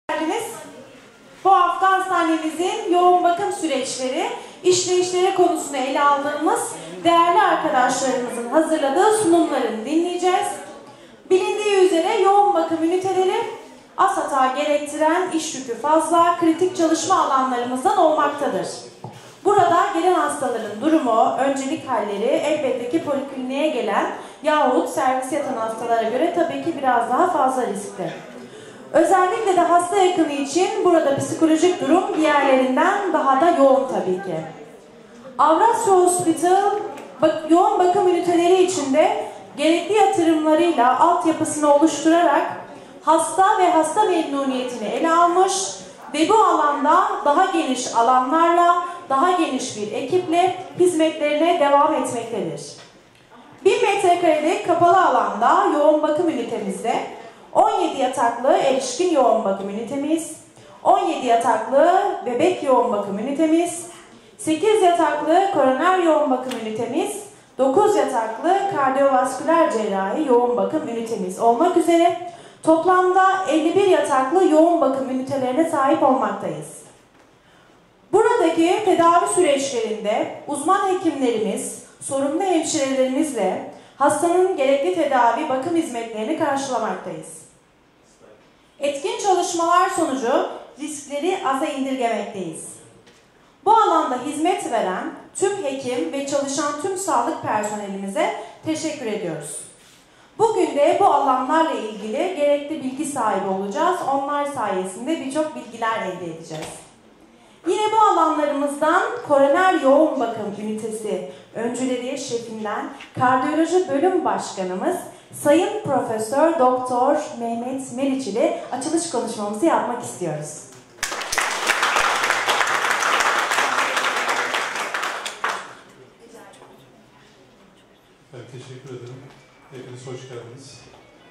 geldiniz. Bu hafta hastanemizin yoğun bakım süreçleri, işleyişleri konusunu ele aldığımız değerli arkadaşlarımızın hazırladığı sunumlarını dinleyeceğiz. Bilindiği üzere yoğun bakım üniteleri az hata gerektiren, iş yükü fazla, kritik çalışma alanlarımızdan olmaktadır. Burada gelen hastaların durumu, öncelik halleri elbette ki polikliniğe gelen yahut servis yatan hastalara göre tabii ki biraz daha fazla riskli. Özellikle de hasta yakını için burada psikolojik durum diğerlerinden daha da yoğun tabii ki. Avrasya Hospital yoğun bakım üniteleri içinde gerekli yatırımlarıyla altyapısını oluşturarak hasta ve hasta memnuniyetini ele almış ve bu alanda daha geniş alanlarla, daha geniş bir ekiple hizmetlerine devam etmektedir. 1000 metrekarelik kapalı alanda yoğun bakım ünitemizde 17 yataklı erişkin yoğun bakım ünitemiz, 17 yataklı bebek yoğun bakım ünitemiz, 8 yataklı koroner yoğun bakım ünitemiz, 9 yataklı kardiyovasküler cerrahi yoğun bakım ünitemiz olmak üzere toplamda 51 yataklı yoğun bakım ünitelerine sahip olmaktayız. Buradaki tedavi süreçlerinde uzman hekimlerimiz, sorumlu hemşirelerimizle hastanın gerekli tedavi bakım hizmetlerini karşılamaktayız. Etkin çalışmalar sonucu riskleri aza indirgemekteyiz. Bu alanda hizmet veren tüm hekim ve çalışan tüm sağlık personelimize teşekkür ediyoruz. Bugün de bu alanlarla ilgili gerekli bilgi sahibi olacağız. Onlar sayesinde birçok bilgiler elde edeceğiz. Yine bu alanlarımızdan koroner yoğun bakım ünitesi öncüleri şefinden kardiyoloji bölüm başkanımız Sayın Profesör Doktor Mehmet Meriç ile açılış konuşmamızı yapmak istiyoruz. Ben teşekkür ederim. Hepiniz hoş geldiniz.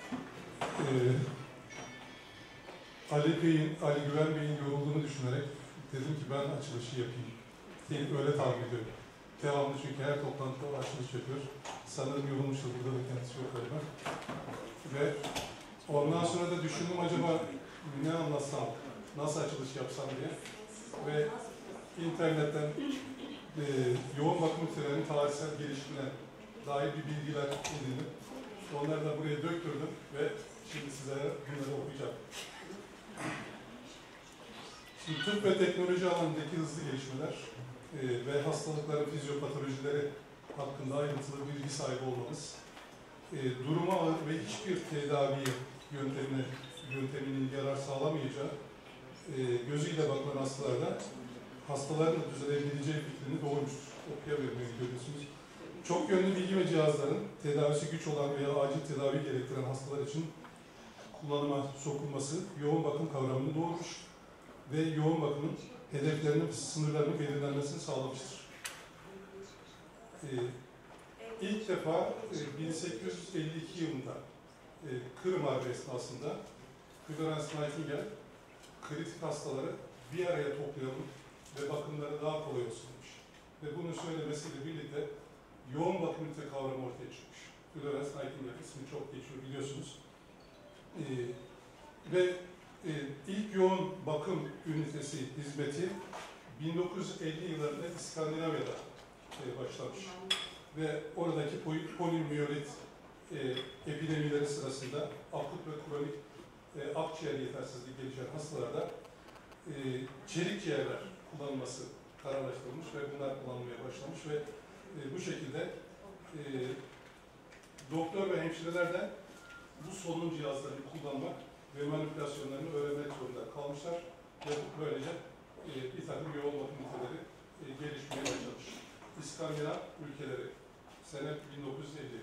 Ali Güven Bey'in yorulduğunu düşünerek dedim ki ben açılışı yapayım. Öyle tahmin ediyorum. Devamlı çünkü her toplantıda açılış yapıyor. Sanırım yorulmuştur. Burada da kendisi yok galiba. Ve ondan sonra da düşündüm acaba ne anlatsam, nasıl açılış yapsam diye. Ve internetten yoğun bakım ünitelerinin tarihsel gelişimine dair bir bilgiler edindim. Onları da buraya döktürdüm ve şimdi size bunları okuyacağım. Şimdi tıp ve teknoloji alanındaki hızlı gelişmeler ve hastalıkların fizyopatolojileri hakkında ayrıntılı bilgi sahibi olmamız, duruma ağır ve hiçbir tedavi yönteminin yarar sağlamayacağı gözüyle bakılan hastalarda hastaların da düzelebileceği fikrini doğurmuştur. Okuyamıyorum, görüyorsunuz. Çok yönlü bilgi ve cihazların tedavisi güç olan veya acil tedavi gerektiren hastalar için kullanıma sokulması yoğun bakım kavramını doğurmuş ve yoğun bakımın hedeflerinin, sınırlarının belirlenmesini sağlamıştır. İlk defa 1852 yılında Kırım Harbi esnasında Florence Nightingale kritik hastaları bir araya toplayalım ve bakımları daha kolay olsun demiş. Ve bunu söylemesiyle birlikte yoğun bakım ünite kavramı ortaya çıkmış. Florence Nightingale ismi çok geçiyor biliyorsunuz. Ve ilk yoğun bakım ünitesi hizmeti 1950 yıllarında İskandinavya'da başlamış. Ve oradaki polimiyelit epidemileri sırasında akut ve kronik akciğer yetersizliği gelişen hastalarda çelik ciğerler kullanılması kararlaştırılmış ve bunlar kullanılmaya başlamış ve bu şekilde doktor ve hemşireler de bu solunum cihazlarını kullanmak ve manipülasyonlarını öğrenmek zorunda kalmışlar ve böylece bir takım yoğun bakım üniteleri gelişmeye başlamış. İskandinav ülkeleri sene 1950.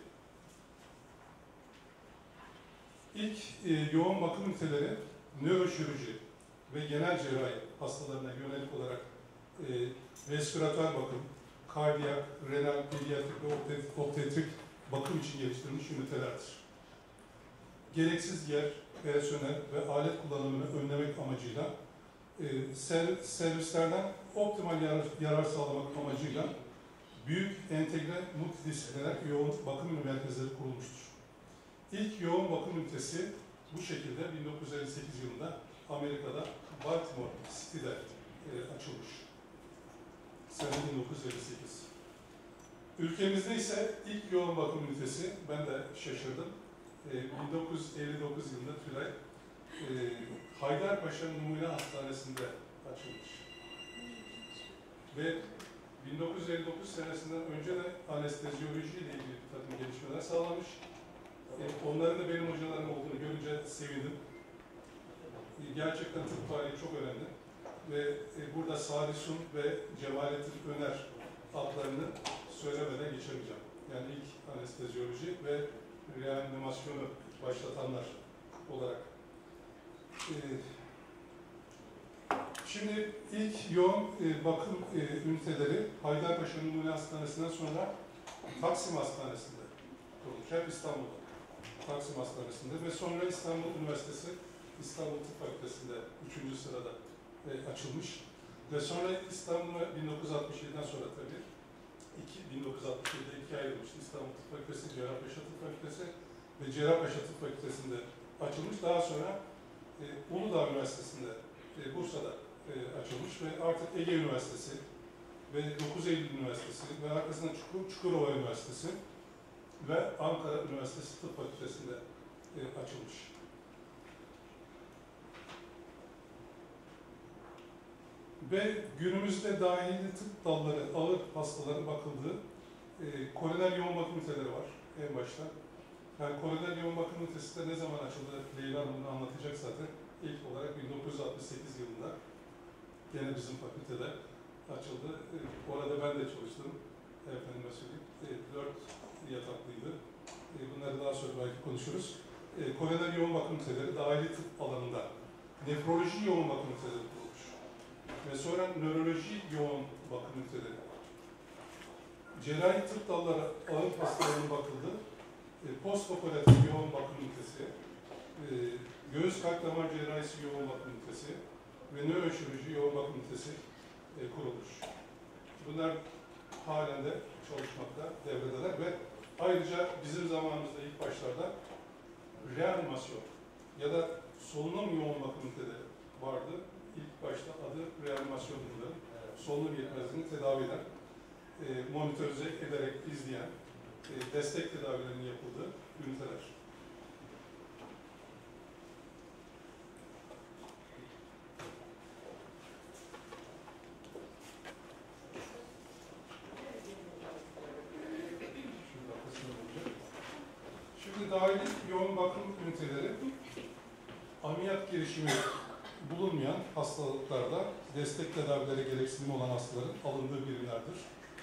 İlk yoğun bakım üniteleri nöroşirurji ve genel cerrahi hastalarına yönelik olarak respiratör bakım, kardiyak, renal, pediatrik ve obstetrik bakım için geliştirilmiş ünitelerdir. Gereksiz yer, personel ve alet kullanımını önlemek amacıyla servislerden optimal yarar sağlamak amacıyla büyük entegre multidisipliner yoğun bakım merkezleri kurulmuştur. İlk yoğun bakım ünitesi bu şekilde 1958 yılında Amerika'da Baltimore City'de açılmış. Sene 1958. Ülkemizde ise ilk yoğun bakım ünitesi, ben de şaşırdım, 1959 yılında Tülay, Haydarpaşa Numune Hastanesi'nde açılmış. Ve 1959 senesinden önce de anestezyoloji ile ilgili bir takım gelişmeler sağlamış. Onların da benim hocalarım olduğunu görünce sevindim. Gerçekten tıp tarihi çok önemli. Ve burada Sadi Sun ve Cemalettin Öner adlarını söylemeden geçemeyeceğim. Yani ilk anestezyoloji ve reanimasyonu başlatanlar olarak. Şimdi ilk yoğun bakım üniteleri Haydarpaşa Numune Hastanesi'nden sonra Taksim Hastanesi'nde kurulmuş. Hep İstanbul'da. Taksim Hastanesi'nde ve sonra İstanbul Üniversitesi İstanbul Tıp Fakültesi'nde 3. sırada açılmış. Ve sonra İstanbul'a 1967'den sonra tabii 1967'de ikiye ayrılmıştı. İstanbul Tıp Fakültesi, Cerrahpaşa Tıp Fakültesi ve Cerrahpaşa Tıp Fakültesi'nde açılmış. Daha sonra Uludağ Üniversitesi'nde, Bursa'da açılmış ve artık Ege Üniversitesi ve 9 Eylül Üniversitesi ve arkasından Çukurova Üniversitesi ve Ankara Üniversitesi Tıp Fakültesi'nde açılmış. Ve günümüzde dahili tıp dalları, ağır hastaların bakıldığı koroner yoğun bakım üniteleri var en başta. Yani koroner yoğun bakım ünitesi de ne zaman açıldı? Leyla Hanım bunu anlatacak zaten. İlk olarak 1968 yılında gene bizim fakültede açıldı. Orada ben de çalıştım. Efendime söyleyeyim. 4 yataklıydı. Bunları daha sonra belki konuşuruz. Koroner yoğun bakım üniteleri dahili tıp alanında nefroloji yoğun bakım üniteleri kurulmuş. Ve sonra nöroloji yoğun bakım üniteleri. Cerrahi tıp dalları ağır hastalarına bakıldı. Postoperatif yoğun bakım ünitesi, göğüs kalp damar cerrahisi yoğun bakım ünitesi ve nöroşirurji yoğun bakım ünitesi kurulmuş. Bunlar halen de çalışmakta, devredeler ve ayrıca bizim zamanımızda ilk başlarda reanimasyon ya da solunum yoğun bakım üniteleri vardı. İlk başta adı reanimasyon bunların. Solunum yetmezliğini tedavi eden, monitörize ederek izleyen, destek tedavilerinin yapıldığı üniteler. Şimdi dahili yoğun bakım üniteleri ameliyat girişimi bulunmayan hastalıklarda destek tedavilere gereksinimi olan hastaların alındığı birimlerdir.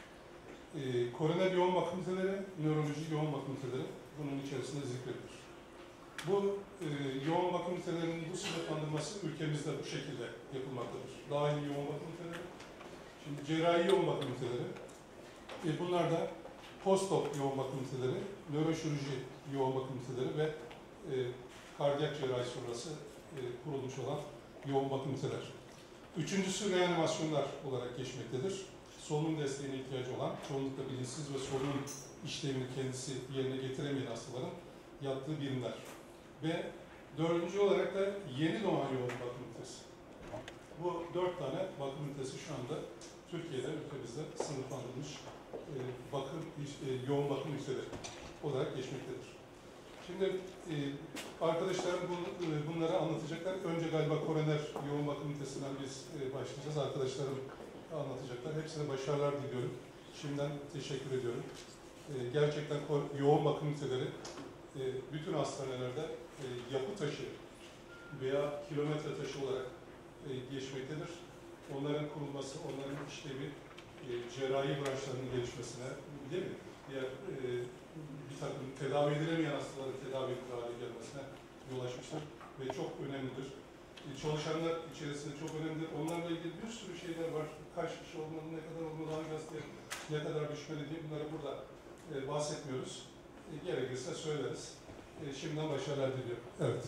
Koroner yoğun bakım üniteleri, nöroloji yoğun bakım üniteleri bunun içerisinde zikredilir. Bu yoğun bakım ünitelerinin bu sınıflandırması ülkemizde bu şekilde yapılmaktadır. Dahili yoğun bakım üniteleri, şimdi cerrahi yoğun bakım üniteleri, bunlar da postop yoğun bakım üniteleri, nöroşirurji yoğun bakım üniteleri ve kardiyak cerrahi sonrası kurulmuş olan yoğun bakım üniteler. Üçüncüsü reanimasyonlar olarak geçmektedir. Solunum desteğine ihtiyacı olan, çoğunlukla bilinçsiz ve solunum işlemini kendisi yerine getiremeyen hastaların yattığı birimler. Ve dördüncü olarak da yeni doğan yoğun bakım ünitesi. Bu 4 tane bakım ünitesi şu anda Türkiye'de, ülkemizde sınıflandırılmış yoğun bakım üniteleri olarak geçmektedir. Şimdi arkadaşlarım bunları anlatacaklar. Önce galiba koroner yoğun bakım ünitesinden biz başlayacağız. Arkadaşlarım anlatacaklar. Hepsine başarılar diliyorum. Şimdiden teşekkür ediyorum. Gerçekten yoğun bakım üniteleri bütün hastanelerde yapı taşı veya kilometre taşı olarak geçmektedir. Onların kurulması, onların işlevi cerrahi branşlarının gelişmesine, değil mi? Diğer bir takım tedavi edilemeyen hastaların tedavi edilir hale gelmesine yol açmıştır ve çok önemlidir. Çalışanlar içerisinde çok önemlidir. Onlarla ilgili bir sürü şeyler var. Kaç kişi olmalı, ne kadar olmalı, hangi hastaya ne kadar düşmeli diye bunları burada bahsetmiyoruz. Gerekirse söyleriz. Şimdiden başarılar diliyorum. Evet.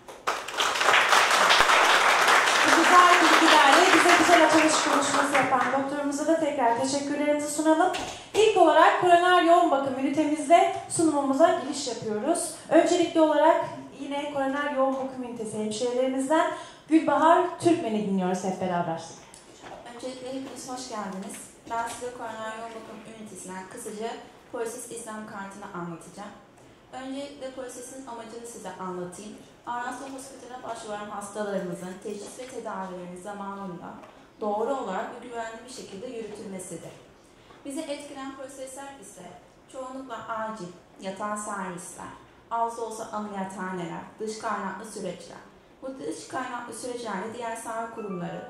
Güzel bilgilerle bize güzel açılış konuşması yapan doktorumuza da tekrar teşekkürlerimizi sunalım. İlk olarak koroner yoğun bakım ünitemizde sunumumuza giriş yapıyoruz. Öncelikli olarak yine koroner yoğun bakım ünitesi hemşirelerimizden Gülbahar Türkmen'i dinliyoruz hep beraber. Öncelikle hepiniz hoş geldiniz. Ben size koroner yoğun bakım ünitesinden kısaca Polisis İslam kartını anlatacağım. Öncelikle Polisis'in amacını size anlatayım. Arnavutlu Hospital'e başvuran hastalarımızın teşhis ve tedavilerinin zamanında doğru olarak ve güvenli bir şekilde yürütülmesidir. Bizi etkileyen prosesler ise çoğunlukla acil, yatan servisler, az da olsa ameliyathaneler, dış kaynaklı süreçler. Bu dış kaynaklı süreçlerde diğer sağlık kurumları,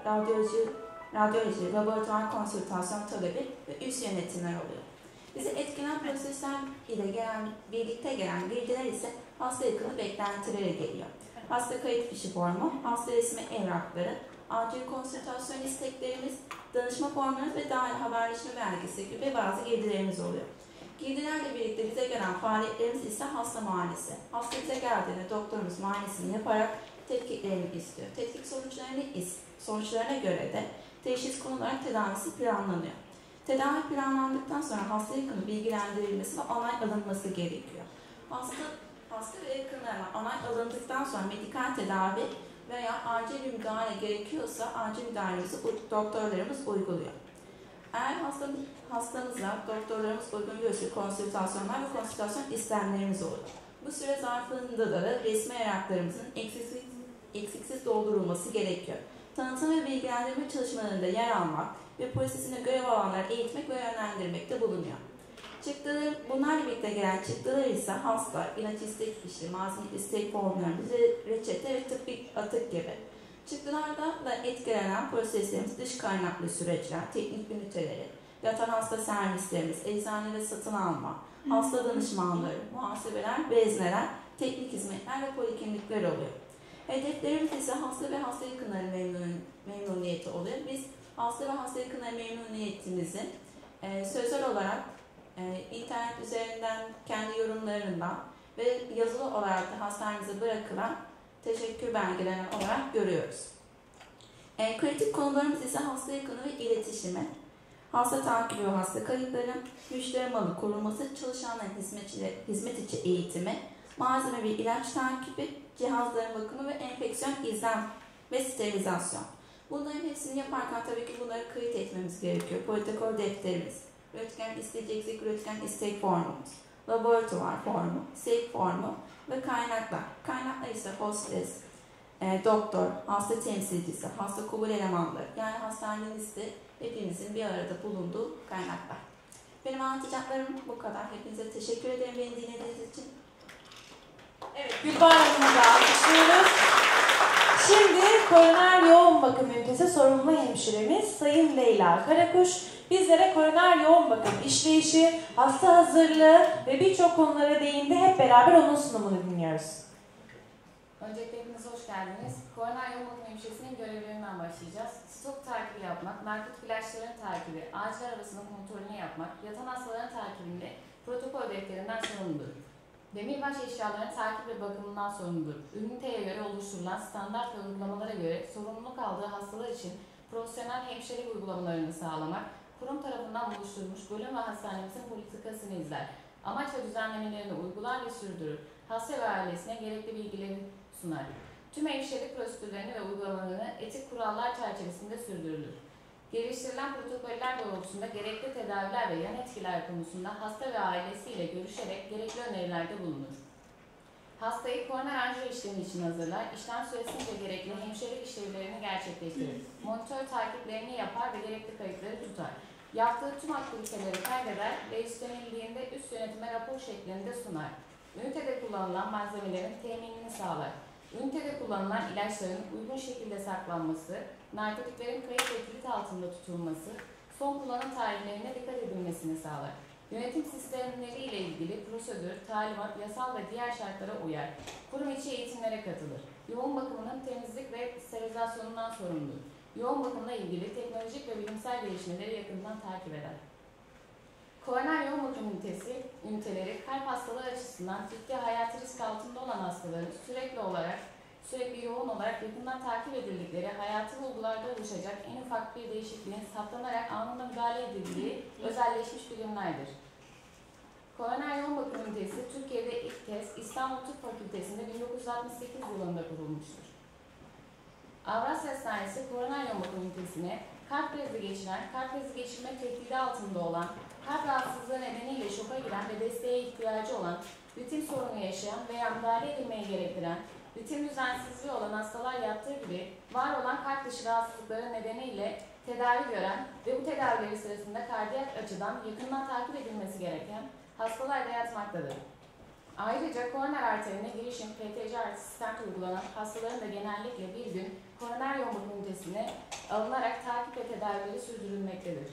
radyoloji, laboratuvar konsültasyon talebi ve üst yönetimler oluyor. Bizi etkileyen prosesler ile birlikte gelen bilgiler ise hasta yakını beklentileri geliyor. Hasta kayıt fişi formu, hasta resmi evrakları, acil konsültasyon isteklerimiz, danışma formlarımız ve dahil haberleşme belgesi gibi bazı girdilerimiz oluyor. Girdilerle birlikte bize gelen faaliyetlerimiz ise hasta muayenesi. Hasta bize geldiğinde doktorumuz muayenesini yaparak tetkiklerini istiyor. Tetkik sonuçlarına göre de teşhis konularak tedavisi planlanıyor. Tedavi planlandıktan sonra hasta yakını bilgilendirilmesi ve onay alınması gerekiyor. Hasta ve yakınlarına onay alındıktan sonra medikal tedavi veya acil bir müdahale gerekiyorsa acil müdahalemizi doktorlarımız uyguluyor. Eğer hastamızla doktorlarımız uygun görürse konsültasyonlar ve konsültasyon istemlerimiz olur. Bu süre zarfında da resmi evraklarımızın eksiksiz doldurulması gerekiyor. Tanıtım ve bilgilendirme çalışmalarında yer almak ve polisisine görev alanları eğitmek ve yönlendirmekte bulunuyor. Bunlarla birlikte gelen çıktılar ise hasta, ilaç istek fişi, malzeme istek formları, reçete ve tıbbi atık gibi. Çıktılarda da etkilenen proseslerimiz dış kaynaklı süreçler, teknik üniteleri, yatan hasta servislerimiz, eczanede satın alma, hasta danışmanları, muhasebeler, vezneler, teknik hizmetler ve poliklinikler oluyor. Hedeflerimiz ise hasta ve hasta yakınları memnuniyeti oluyor. Biz hasta ve hasta yakınları memnuniyetimizi sözel olarak internet üzerinden kendi yorumlarından ve yazılı olarak da hastanemize bırakılan teşekkür belgeleri olarak görüyoruz. Kritik konularımız ise hasta yakını ve iletişimi, hasta takibi ve hasta kayıtları, müşteri malı korunması, çalışanların hizmet içi eğitimi, malzeme ve ilaç takibi, cihazların bakımı ve enfeksiyon izlem ve sterilizasyon. Bunların hepsini yaparken tabii ki bunları kayıt etmemiz gerekiyor. Protokol defterimiz, röntgen isteyeceksek röntgen istek formumuz, laboratuvar formu, sevk formu ve kaynaklar. Kaynaklar ise hostes, doktor, hasta temsilcisi, hasta kabul elemanları, yani hastanemizde hepimizin bir arada bulunduğu kaynaklar. Benim anlatacaklarım bu kadar. Hepinize teşekkür ederim beni dinlediğiniz için. Evet, Gülbahar Hanım'ı da alkışlıyoruz. Şimdi koroner yoğun bakım ünitesi sorumlu hemşiremiz Sayın Leyla Karakuş bizlere koroner yoğun bakım işleyişi, hasta hazırlığı ve birçok konulara değindi. Hep beraber onun sunumunu dinliyoruz. Öncelikle hepiniz hoş geldiniz. Koroner yoğun bakım hemşiresinin görevlerinden başlayacağız. Stok takibi yapmak, narkotik ilaçların takibi, acil arabasının kontrolünü yapmak, yatan hastaların takibinde protokol defterinden sorumludur. Demirbaş eşyaların takip ve bakımından sorumludur. Üniteye göre oluşturulan standart ve uygulamalara göre sorumluluk aldığı hastalar için profesyonel hemşirelik uygulamalarını sağlamak, kurum tarafından oluşturulmuş bölüm ve hastanemizin politikasını izler. Amaç ve düzenlemelerini uygular ve sürdürür. Hasta ve ailesine gerekli bilgileri sunar. Tüm hemşirelik prosedürlerini ve uygulamalarını etik kurallar çerçevesinde sürdürülür. Geliştirilen protokoller doğrultusunda gerekli tedaviler ve yan etkiler konusunda hasta ve ailesiyle görüşerek gerekli önerilerde bulunur. Hastayı koroner anjiyo işlemi için hazırlar, işlem süresince gerekli hemşirelik işlevlerini gerçekleştirir. Monitör takiplerini yapar ve gerekli kayıtları tutar. Yaptığı tüm aktiviteleri kaydeder ve istenildiğinde üst yönetime rapor şeklinde sunar. Ünitede kullanılan malzemelerin teminini sağlar. Ünitede kullanılan ilaçların uygun şekilde saklanması, narkotiklerin kayıt ve kilit altında tutulması, son kullanım tarihlerine dikkat edilmesini sağlar. Yönetim sistemleri ile ilgili prosedür, talimat, yasal ve diğer şartlara uyar. Kurum içi eğitimlere katılır. Yoğun bakımının temizlik ve sterilizasyonundan sorumludur. Yoğun bakımla ilgili teknolojik ve bilimsel gelişmeleri yakından takip eder. Koroner yoğun bakım üniteleri kalp hastalığı açısından ciddi hayati risk altında olan hastaların sürekli yoğun olarak yakından takip edildikleri, hayati bulgularda oluşacak en ufak bir değişikliğin saptanarak anında müdahale edildiği özelleşmiş birimlerdir. Koroner yoğun bakım ünitesi Türkiye'de ilk kez İstanbul Tıp Fakültesi'nde 1968 yılında kurulmuştur. Avrasya Hastanesi Koroner Yoğun Bakım Ünitesi'ne kalp krizi geçiren, kalp krizi geçirme tehdidi altında olan, kalp rahatsızlığı nedeniyle şoka giren ve desteğe ihtiyacı olan, ritim sorunu yaşayan veya müdahale edilmeye gerektiren, ritim düzensizliği olan hastalar yattığı gibi var olan kalp dışı rahatsızlıkları nedeniyle tedavi gören ve bu tedavileri sırasında kardiyak açıdan yakından takip edilmesi gereken hastalar da yatmaktadır. Ayrıca koroner arterine girişim PTC artı stent uygulanan hastaların da genellikle bir gün koroner yoğun bakım ünitesine alınarak takip ve tedavileri sürdürülmektedir.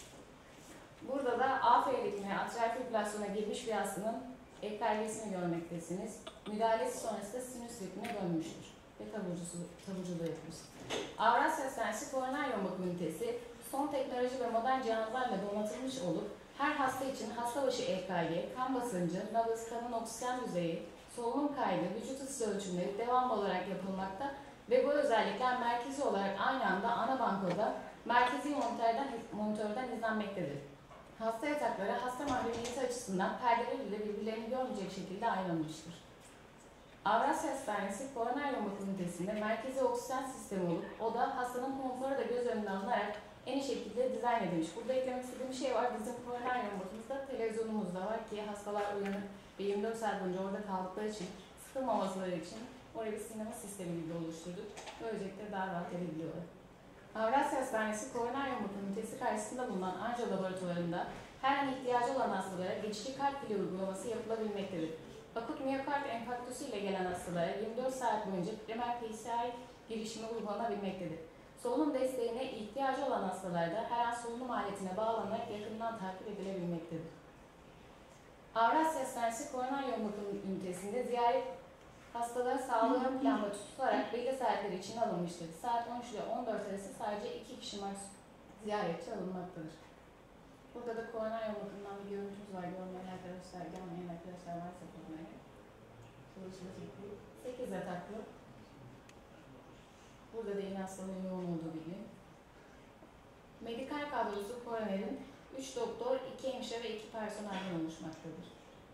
Burada da AF ritmi atrial fibrilasyona girmiş bir hastanın EKG'sini görmektesiniz. Müdahalesi sonrasında sinüs ritmine dönmüştür ve taburculuğu yapmıştır. Avrasya Hastanesi Koroner Yoğun Bakım Ünitesi son teknoloji ve modern cihazlarla donatılmış olup her hasta için hasta başı EKG, kan basıncı, nabız, kanın oksijen düzeyi, solunum kaydı, vücut ısı ölçümleri devamlı olarak yapılmakta ve bu özellikler merkezi olarak aynı anda ana bankoda merkezi monitörden izlenmektedir. Hasta yatakları hasta mahremiyeti açısından perdeleriyle birbirlerini görmeyecek şekilde ayrılmıştır. Avrasya Hastanesi Koroner Yoğun Bakım Ünitesi'nde merkezi oksijen sistemi olup o da hastanın konforu da göz önüne alınarak en iyi şekilde dizayn edilmiş. Burada eklemek istediğim bir şey var. Bizim koroner yoğun bakımımızda televizyonumuz da var ki hastalar uyanık ve 24 saat boyunca orada kaldıkları için, sıkılmaması için oraya bir sinema sistemi gibi oluşturduk. Böylelikle daha rahat edebiliyorlar. Avrasya Hastanesi Koroner Yoğun Bakım Ünitesi karşısında bulunan anjiyo laboratuvarında her an ihtiyacı olan hastalara geçici kalp pili uygulaması yapılabilmektedir. Akut miyokard enfarktüsü ile gelen hastalara 24 saat boyunca primer PCI girişimi uygulanabilmektedir. Solunum desteğine ihtiyacı olan hastalarda her an solunum aletine bağlanarak yakından takip edilebilmektedir. Avrasya Hastanesi Koroner Yoğun Bakım Ünitesi'nde ziyaret hastaların sağlığı ön planda tutularak belli saatleri için alınmıştır. Saat 13 ile 14 arası sadece 2 kişi ziyaretçi alınmaktadır. Burada da koroner yoğun bakımından bir görüntümüz var. Görmeyen arkadaşlar, gelmeyen arkadaşlar varsa bulmaya. Çalışma şekli 8 yataklı. Burada da yine hastanın yoğun olduğu bir gün. Medikal kadrosu koronerin 3 doktor, 2 hemşire ve 2 personelden oluşmaktadır.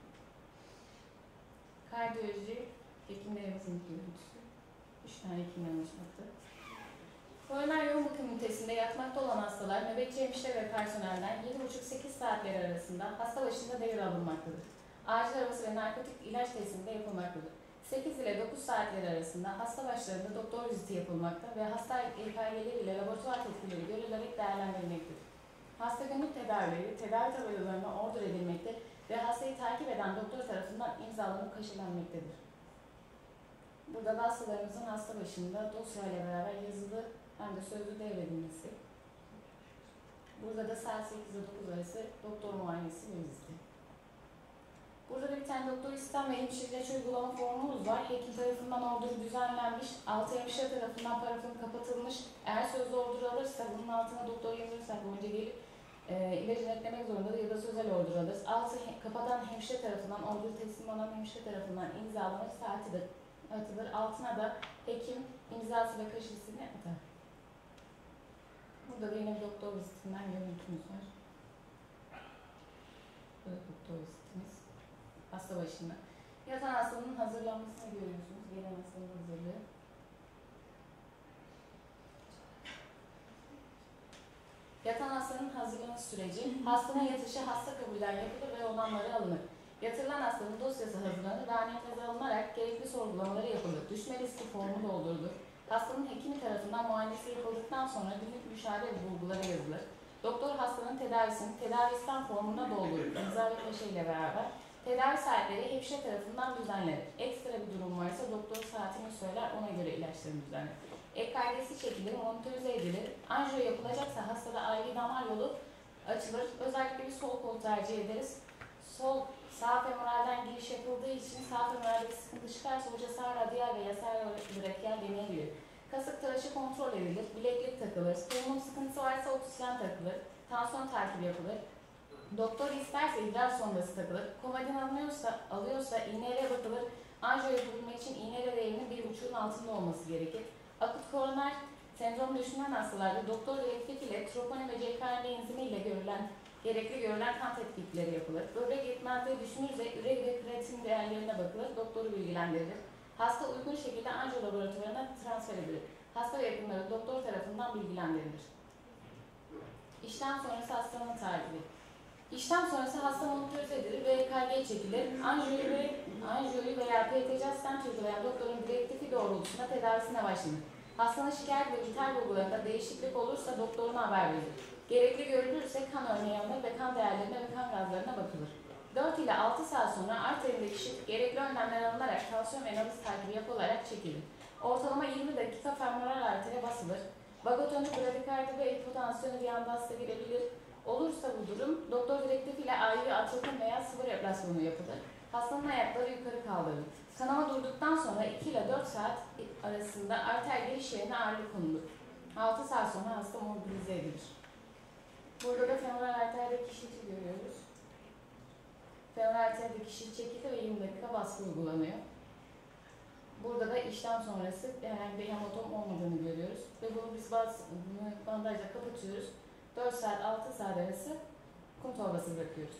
Kardiyoloji hekimlerimizin görüntüsü. 3 tane hekimden oluşmakta. Koroner yoğun bakım ünitesinde yatmakta olan hastalar nöbetçi hemşire ve personelden 7,5-8 saatleri arasında hasta başında devre alınmaktadır. Acil arabası ve narkotik ilaç teslimi de yapılmaktadır. 8 ile 9 saatleri arasında hasta başlarında doktor viziti yapılmakta ve hasta EKG'leri ile laboratuvar tetkileri görülerek değerlendirilmektedir. Hasta günlük tedavileri, tedavi tabelalarına order edilmekte ve hastayı takip eden doktor tarafından imzalanıp kaşelenmektedir. Burada da hastalarımızın hasta başında dosyayla beraber yazılı hem de sözlü devredilmesi. Burada da saat 8 ile 9 arası doktor muayenesi ve viziti. Burada da bir tane doktor istihdam ve hemşire ilaç uygulama formumuz var. Hekim tarafından orduru düzenlenmiş, 6 hemşire tarafından parafın kapatılmış. Eğer sözlü orduru alırsa bunun altına doktor yazırsak önce gelip ilacı netlemek zorundadır ya da sözel orduru alırız. 6 kapatan hemşire tarafından, orduru teslim olan hemşire tarafından imzalanır, saati de atılır. Altına da hekim imzası ve kaşesini atar. Burada da yine bir doktor vizitinden görüntümüz var. Burada doktor vizitimiz. Hasta başında. Yatan hastanın hazırlanmasını görüyorsunuz. Gelen hastanın hazırlığı. Yatan hastanın hazırlanma süreci. Hastanın yatışı hasta kabulden yapılır ve olanları alınır. Yatırılan hastanın dosyası hazırlanır ve anestezi alınarak gerekli sorgulamaları yapılır. Düşme riski formu doldurulur. Hastanın hekimi tarafından muayenesi yapıldıktan sonra günlük müşahede ve bulguları yazılır. Doktor hastanın tedavisini tedavi istem formuna doldurur. İmza ve kaşe ile beraber. Tedavi saatleri hemşire tarafından düzenlenir. Ekstra bir durum varsa doktor saatini söyler, ona göre ilaçlarını düzenler. EKG'si çekilir, monitörize edilir. Anjiyo yapılacaksa hastada ayrı damar yolu açılır. Özellikle bir sol kol tercih ederiz. Sağ femoralden giriş yapıldığı için sağ femoralde bir sıkıntı çıkarsa hoca sağ radyal veya sağ brachial deneyebilir. Kasık tıraşı kontrol edilir, bileklik takılır, solunum sıkıntısı varsa oksijen takılır, tansiyon takibi yapılır. Doktor isterse idrar sondası takılır, komodin alıyorsa iğneyle bakılır. Anjiyo yapabilmek için iğneyle değerinin 1,5'un altında olması gerekir. Akut koroner sendromu düşünen hastalarda doktor direktif ile troponin ve CKMB enzimi ile gerekli görülen kan tetkikleri yapılır. Böbrek yetmezliği düşünürse ürek ve kreatin değerlerine bakılır, doktoru bilgilendirilir. Hasta uygun şekilde anjiyo laboratuvarına transfer edilir. Hasta ve yakınları doktor tarafından bilgilendirilir. İşlem sonrası hastanın takibi. İşlem sonrası hasta monitörize edilir ve EKG çekilir. Anjiyoyu veya PTC stent uygulayan doktorun direktifi doğrultusunda tedavisine başlanır. Hastanın şikayet ve vital bulgularında değişiklik olursa doktoruna haber verilir. Gerekli görülürse kan örneği alınır ve kan değerlerine ve kan gazlarına bakılır. 4 ile 6 saat sonra arterindeki şişlik gerekli önlemler alınarak tansiyon ve nabız takibi yapılarak çekilir. Ortalama 20 dakika femoral artere basılır. Vagotonik bradikardi ve hipotansiyonu bir anda hasta girebilir. Olursa bu durum, doktor direktifiyle IV atılım veya sıvı replasmanı yapılır. Hastanın ayakları yukarı kaldırılır. Kanama durduktan sonra 2 ile 4 saat arasında arter giriş yerine ağırlık konulur. 6 saat sonra hasta mobilize edilir. Burada da femoral arterdeki şişi görüyoruz. Femoral arterdeki şişi çekildi ve 20 dakika baskı uygulanıyor. Burada da işlem sonrası herhangi bir hematom olmadığını görüyoruz. Ve bunu biz bandajla kapatıyoruz. 4 saat 6 saat arası kum torbası bırakıyoruz.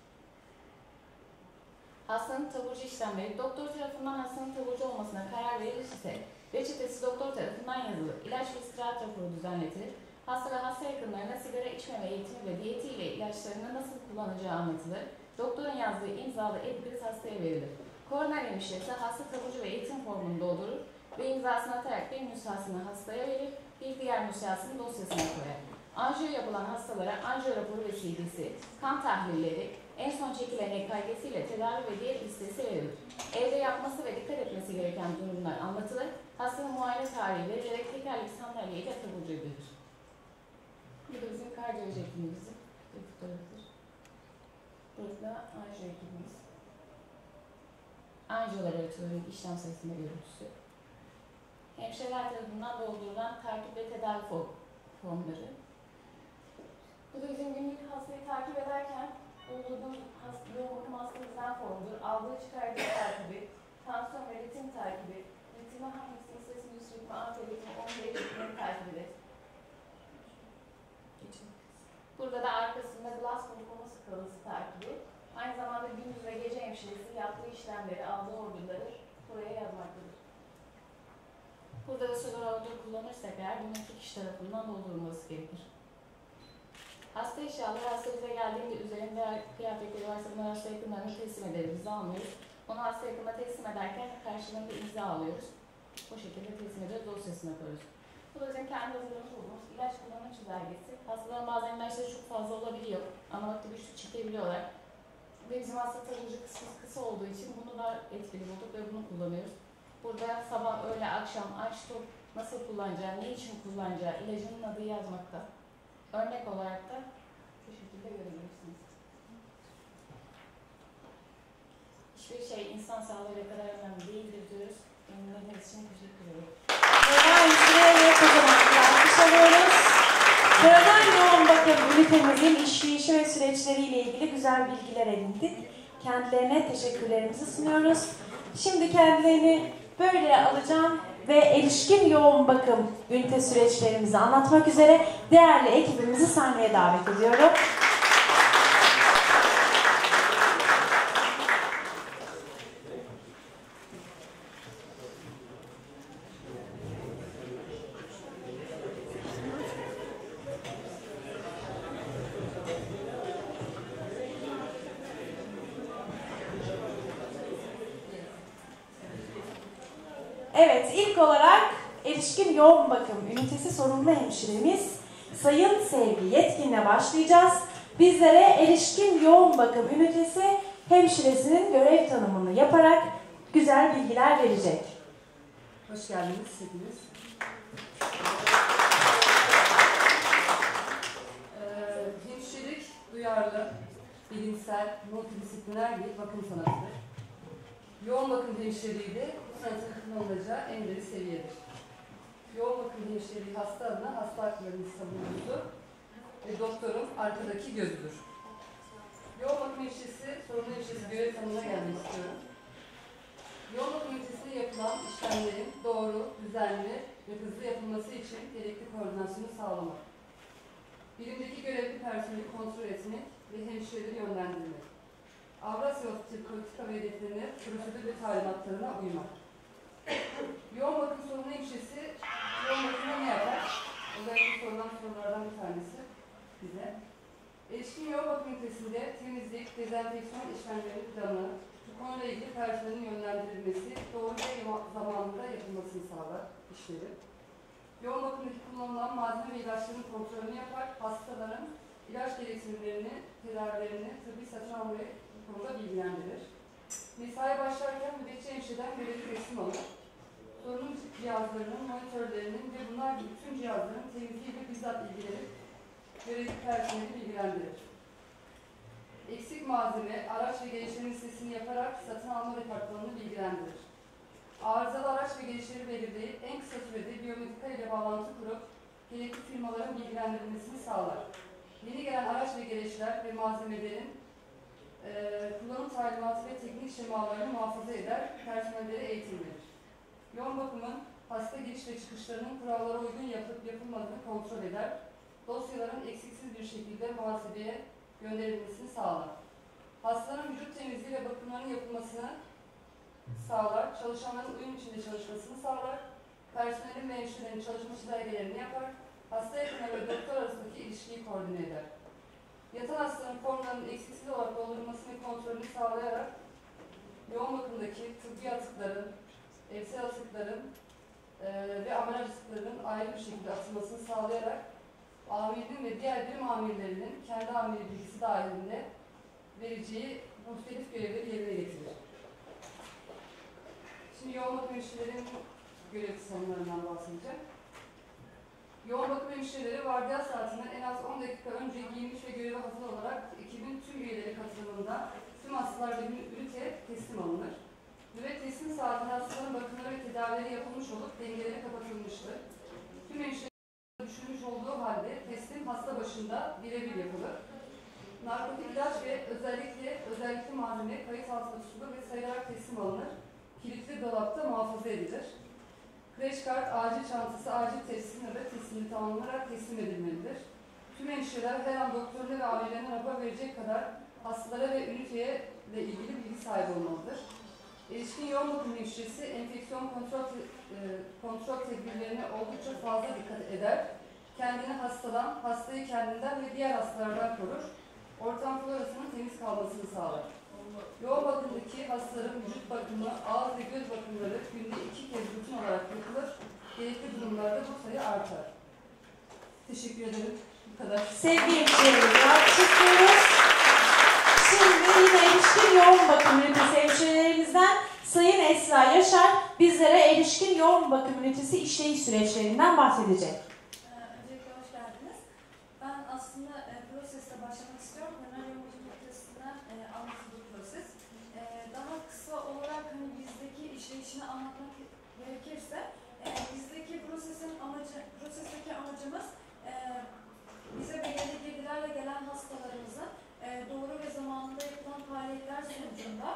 Hastanın taburcu işlemleri, doktor tarafından hastanın taburcu olmasına karar verilirse reçetesi doktor tarafından yazılır. İlaç ve istirahat raporu düzenletilir. Hasta ve hasta yakınlarına sigara içmeme eğitimi ve diyetiyle ilaçlarını nasıl kullanacağı anlatılır. Doktorun yazdığı imzalı e-kriz hastaya verilir. Koroner hemşiresi hasta taburcu ve eğitim formunu doldurur ve imzasını atarak bir nüshasını hastaya verir, bir diğer nüshasını dosyasına koyar. Anjiyo yapılan hastalara anjiyo raporu ve CD'si, kan tahlilleri, en son çekilen EKG'si ile tedavi ve diyet listesi verilir. Evde yapması ve dikkat etmesi gereken durumlar anlatılır. Hastanın muayene tarihi verilerek tekerlekli sandalye ile taburcu edilir. Bu da bizim kardiyoloji ekibimizin bir fotoğrafıdır. Burası da anjiyo ekibimiz. Anjiyolar aracılığının işlem sayısında görüntüsü. Hemşireler tarafından doldurulan takip ve tedavi formları. Bu da bizim günlük hastayı takip ederken doldurduğum yoğun bakım hasta düzen formudur. Aldığı çıkardığı takibi, tansiyon ve ritim takibi, ritmi hangisi, istesin, yüz ritmi, arter ritmi, omurilik ritmini takip eder. Burada da arkasında Glasgow konu skalası takibi. Aynı zamanda gündüz ve gece hemşiresi yaptığı işlemleri, aldığı orduları buraya yazmaktadır. Burada da solar order kullanırsak eğer bunun 2 kişi tarafından doldurulması gerekir. Hasta eşyaları hasta bize geldiğinde üzerinde kıyafetleri varsa bunları hasta yakınlarına teslim ederiz. Biz almıyoruz. Onu hasta yakınına teslim ederken karşılığında imza alıyoruz. Bu şekilde teslim ediyoruz, dosyasına koyuyoruz. Bu da bizim kendi hazırlamış olduğumuz ilaç kullanım çizelgesi. Hastaların bazen ilaçları çok fazla olabiliyor. Anlamakta güçlük çekebiliyorlar. Ve bizim hasta taburcu kısmı kısa olduğu için bunu da etkili bulduk ve bunu kullanıyoruz. Burada sabah, öğle, akşam, aç, tok nasıl kullanacağı, ne için kullanacağı, ilacının adı yazmakta. Örnek olarak da şu şekilde görebilirsiniz. Hiçbir şey insan sağlığıyla kadar önemli değildir diyoruz. Dinlediğiniz için teşekkür ederim. Sıraya kocaman bir alkış alıyoruz. Sıradan yoğun bakım ünitemizin işleyişi ve süreçleriyle ilgili güzel bilgiler edindik. Kendilerine teşekkürlerimizi sunuyoruz. Şimdi kendilerini böyle alacağım ve erişkin yoğun bakım ünite süreçlerimizi anlatmak üzere değerli ekibimizi sahneye davet ediyorum. Evet, ilk olarak erişkin yoğun bakım ünitesi sorumlu hemşiremiz Sayın Sevgi Yetkin'le başlayacağız. Bizlere erişkin yoğun bakım ünitesi hemşiresinin görev tanımını yaparak güzel bilgiler verecek. Hoş geldiniz hepiniz. Hemşirelik duyarlı, bilimsel, multidisipliner bir bakım sanatıdır. Yoğun bakım hemşireliği de bu sanatın kullanılacağı en ileri seviyedir. Yoğun bakım hemşireliği hasta adına hasta haklarının savunucusu ve doktorun arkadaki gözüdür. Yoğun bakım hemşiresi, sorumlu hemşiresi görev tanımına gelmek istiyorum. Yoğun bakım ünitesinde yapılan işlemlerin doğru, düzenli ve hızlı yapılması için gerekli koordinasyonu sağlamak. Birimdeki görevli personeli kontrol etmek ve hemşireleri yönlendirmek. Avrasya Hospital politika ve hedeflerine, prosedür ve talimatlarına uymak. Yoğun bakım sorunu hemşiresi yoğun bakımda ne yapar? Özellikle sorulan sorulardan bir tanesi bize. Erişkin yoğun bakım ünitesinde temizlik, dezenfeksiyon işlemleri planı, bu konuyla ilgili personelin yönlendirilmesi, doğru ve zamanında yapılmasını sağlar işleri. Yoğun bakımdaki kullanılan malzeme ve ilaçların kontrolünü yapar, hastaların ilaç gereksinimlerini, tedavilerini, tıbbi satın almayı bu konuda bilgilendirir. Mesai başlarken nöbetçi hemşireden görevi teslim alır. Sorunun cihazlarının, monitörlerinin ve bunlar gibi bütün cihazların temizliğiyle bizzat ilgilenip görevli personeli bilgilendirir. Eksik malzeme, araç ve gereçlerin listesini yaparak satın alma departmanını bilgilendirir. Arızalı araç ve gereçleri belirleyip en kısa sürede biyometrika ile bağlantı kurup gerekli firmaların bilgilendirilmesini sağlar. Yeni gelen araç ve gereçler ve malzemelerin kullanım talimatı ve teknik şemalarını muhafaza eder, personellere eğitim verir. Yoğun bakımın hasta giriş ve çıkışlarının kurallara uygun yapılıp yapılmadığını kontrol eder. Dosyaların eksiksiz bir şekilde muhasebeye gönderilmesini sağlar. Hastaların vücut temizliği ve bakımlarının yapılmasını sağlar. Çalışanların uyum içinde çalışmasını sağlar. Personelin ve hemşirelerin çalışma çizelgelerini yapar. Hasta yakını ve doktor arasındaki ilişkiyi koordine eder. Yatan hastaların formlarının eksiksiz olarak doldurulmasını ve kontrolünü sağlayarak yoğun bakımdaki tıbbi atıkların, evsel atıkların ve ameliyat atıklarının ayrı bir şekilde atılmasını sağlayarak amirinin ve diğer birim amirlerinin kendi amiri bilgisi dahilinde vereceği muhtelif görevleri yerine getirir. Şimdi yoğun bakım hemşirelerin görev tanımlarından bahsedeceğim. Yoğun bakım hemşireleri vardiya saatinden en az 10 dakika önce giyinmiş ve göreve hazır olarak ekibin tüm üyeleri katılımında tüm hastalar ve ünite teslim alınır. Nöbet teslim saatinde hastaların bakımları ve tedavileri yapılmış olup dengeleri kapatılmıştır. Tüm hemşirelerin düşünmüş olduğu halde teslim hasta başında birebir yapılır. Narkotik ilaç ve özellikle malzeme kayıt altında tutulur ve sayılarak teslim alınır. Kilitli dolapta muhafaza edilir. Kreş kart, acil çantası, acil teslim nöbet teslimi tamamlanarak teslim edilmelidir. Tüm hemşireler her an doktoruna ve amirlerine rapor verecek kadar hastalara ve üniteye ile ilgili bilgi sahibi olmalıdır. Erişkin yoğun bakım hemşiresi enfeksiyon kontrol tedbirlerine oldukça fazla dikkat eder. Kendini hastadan, hastayı kendinden ve diğer hastalardan korur. Ortam florasının temiz kalmasını sağlar. Yoğun bakımdaki hastaların vücut bakımı, ağız ve göz bakımları günde 2 kez rutin olarak yapılır. Gerekli durumlarda bu sayı artar. Teşekkür ederim. Bu kadar. Sevgili hemşirelerimize alkışlıyoruz. Şimdi yine erişkin yoğun bakım ünitesi hemşirelerimizden Sayın Esra Yaşar bizlere erişkin yoğun bakım ünitesi işleyiş süreçlerinden bahsedecek. Öncelikle hoş geldiniz. Ben aslında prosesle başlamak istiyorum. Genel yoğun bakım ünitesinden anlatıldığı proses. Daha kısa olarak hani bizdeki işleyişini anlatmak gerekirse, bizdeki prosesteki amacımız bize belirli girdilerle gelen hastalarımızın doğru ve zamanında yapılan faaliyetler sonucunda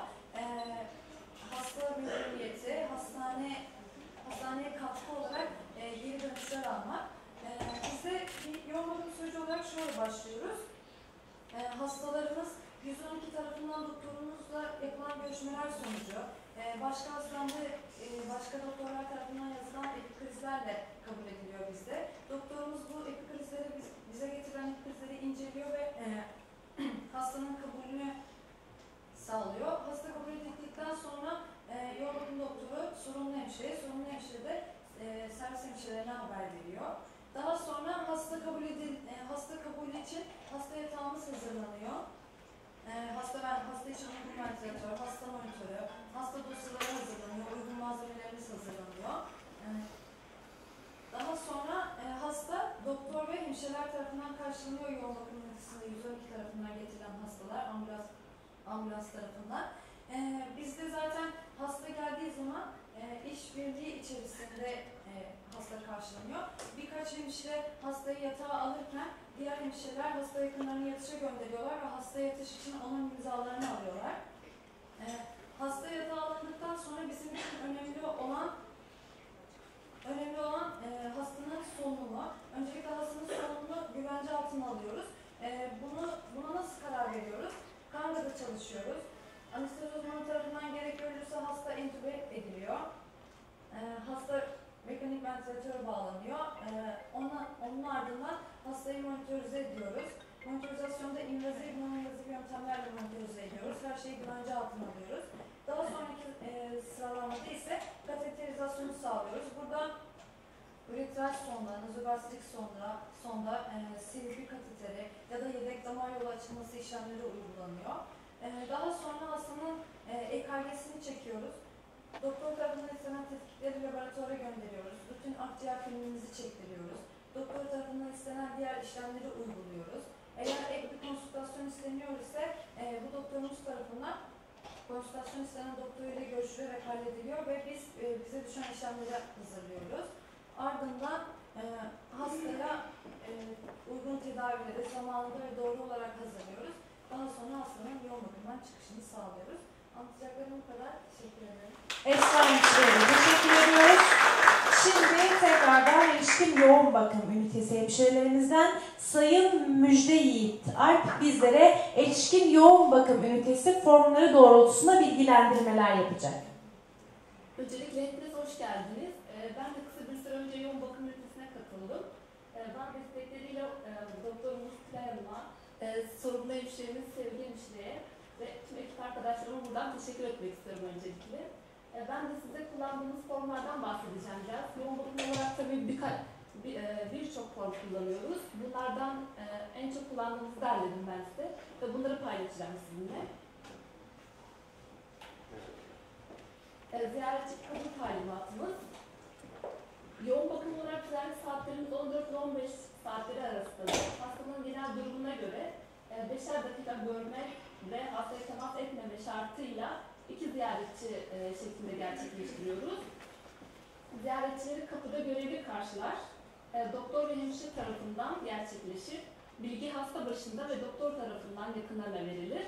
hasta memnuniyeti, hastaneye katkı olarak geri dönüşler almak. Biz de bir yoğun bakım süreci olarak şöyle başlıyoruz. Hastalarımız 112 tarafından doktorumuzla yapılan görüşmeler sonucu başka hastanede başka doktorlar tarafından yazılan epikrizlerle kabul ediliyor bizde. Doktorumuz bu epikrizleri bize getiren epikrizleri inceliyor ve hastanın kabulünü sağlıyor. Hasta kabul edildikten sonra yoğun bakım doktoru sorumlu hemşire de servis hemşirelerine haber veriyor. Daha sonra hasta kabulü için hasta yatağımız hazırlanıyor. Hasta için uygun ventilatör, hasta monitörü, hasta dosyaları hazırlanıyor, uygun malzemelerimiz hazırlanıyor. Daha sonra hasta doktor ve hemşireler tarafından karşılanıyor yoğun bakım ünitesinde 112 tarafından getirilen hastalar, ambulans tarafından. Bizde zaten hasta geldiği zaman işbirliği içerisinde hasta karşılanıyor. Birkaç hemşire hastayı yatağa alırken diğer hemşireler hasta yakınlarını yatışa gönderiyorlar ve hasta yatış için onun imzalarını alıyorlar. Hasta yatağa alındıktan sonra bizim için önemli olan hastanın solunumu. Öncelikle hastanın solunumunu güvence altına alıyoruz. Buna nasıl karar veriyoruz? Kangada çalışıyoruz. Anestezi uzmanı tarafından gerek görülürse hasta entübe ediliyor. Hasta mekanik ventilatöre bağlanıyor. Onun ardından hastayı monitörize ediyoruz. Monitorizasyonda invaziv, non-invaziv yöntemlerle monitorize ediyoruz. Her şeyi güvence altına alıyoruz. Daha sonraki sıralamada ise kateterizasyonu sağlıyoruz. Burada uretral sonda, nazogastrik sonda, CVP kateteri ya da yedek damar yolu açılması işlemleri uygulanıyor. Daha sonra hastanın EKG'sini çekiyoruz. Doktor tarafından istenen tetkikleri laboratuvara gönderiyoruz. Bütün akciğer filmimizi çektiriyoruz. Doktor tarafından istenen diğer işlemleri uyguluyoruz. Eğer ek bir konsültasyon isteniyor ise bu doktorumuz tarafından konsültasyon istenen doktor ile görüşülerek hallediliyor ve biz bize düşen işlemleri hazırlıyoruz. Ardından hastaya uygun tedavileri zamanında ve doğru olarak hazırlıyoruz. Daha sonra hastanın yoğun bakımdan çıkışını sağlıyoruz. Anlatacaklarım bu kadar. Teşekkür ederim. Esra hemşireye teşekkür ediyoruz. Şimdi tekrardan erişkin yoğun bakım ünitesi hemşirelerimizden Sayın Müjde Yiğit Alp bizlere erişkin yoğun bakım ünitesi formları doğrultusunda bilgilendirmeler yapacak. Öncelikle hepiniz hoş geldiniz. Ben de kısa bir süre önce yoğun bakım ünitesine katıldım. Ben destekleriyle doktorumuz Tülay'la, sorumlu hemşiremiz Sevgi Hemşire'ye ve tüm ekip arkadaşlarıma buradan teşekkür etmek istiyorum öncelikle. Ben de size kullandığımız formlardan bahsedeceğim biraz. Yoğun bakım olarak tabii birçok form kullanıyoruz. Bunlardan en çok kullandığımızı derledim ben size ve bunları paylaşacağım sizinle. Ziyaretçi kabul talimatımız. Yoğun bakım olarak ziyaret saatlerimiz 14 ile 15 saatleri arasında. Hastanın genel durumuna göre 5'er dakika görme ve hastaya temas etmeme şartıyla 2 ziyaretçi şeklinde gerçekleştiriyoruz. Ziyaretçileri kapıda görevli karşılar. Doktor ve hemşire tarafından gerçekleşir. Bilgi hasta başında ve doktor tarafından yakınlarına verilir.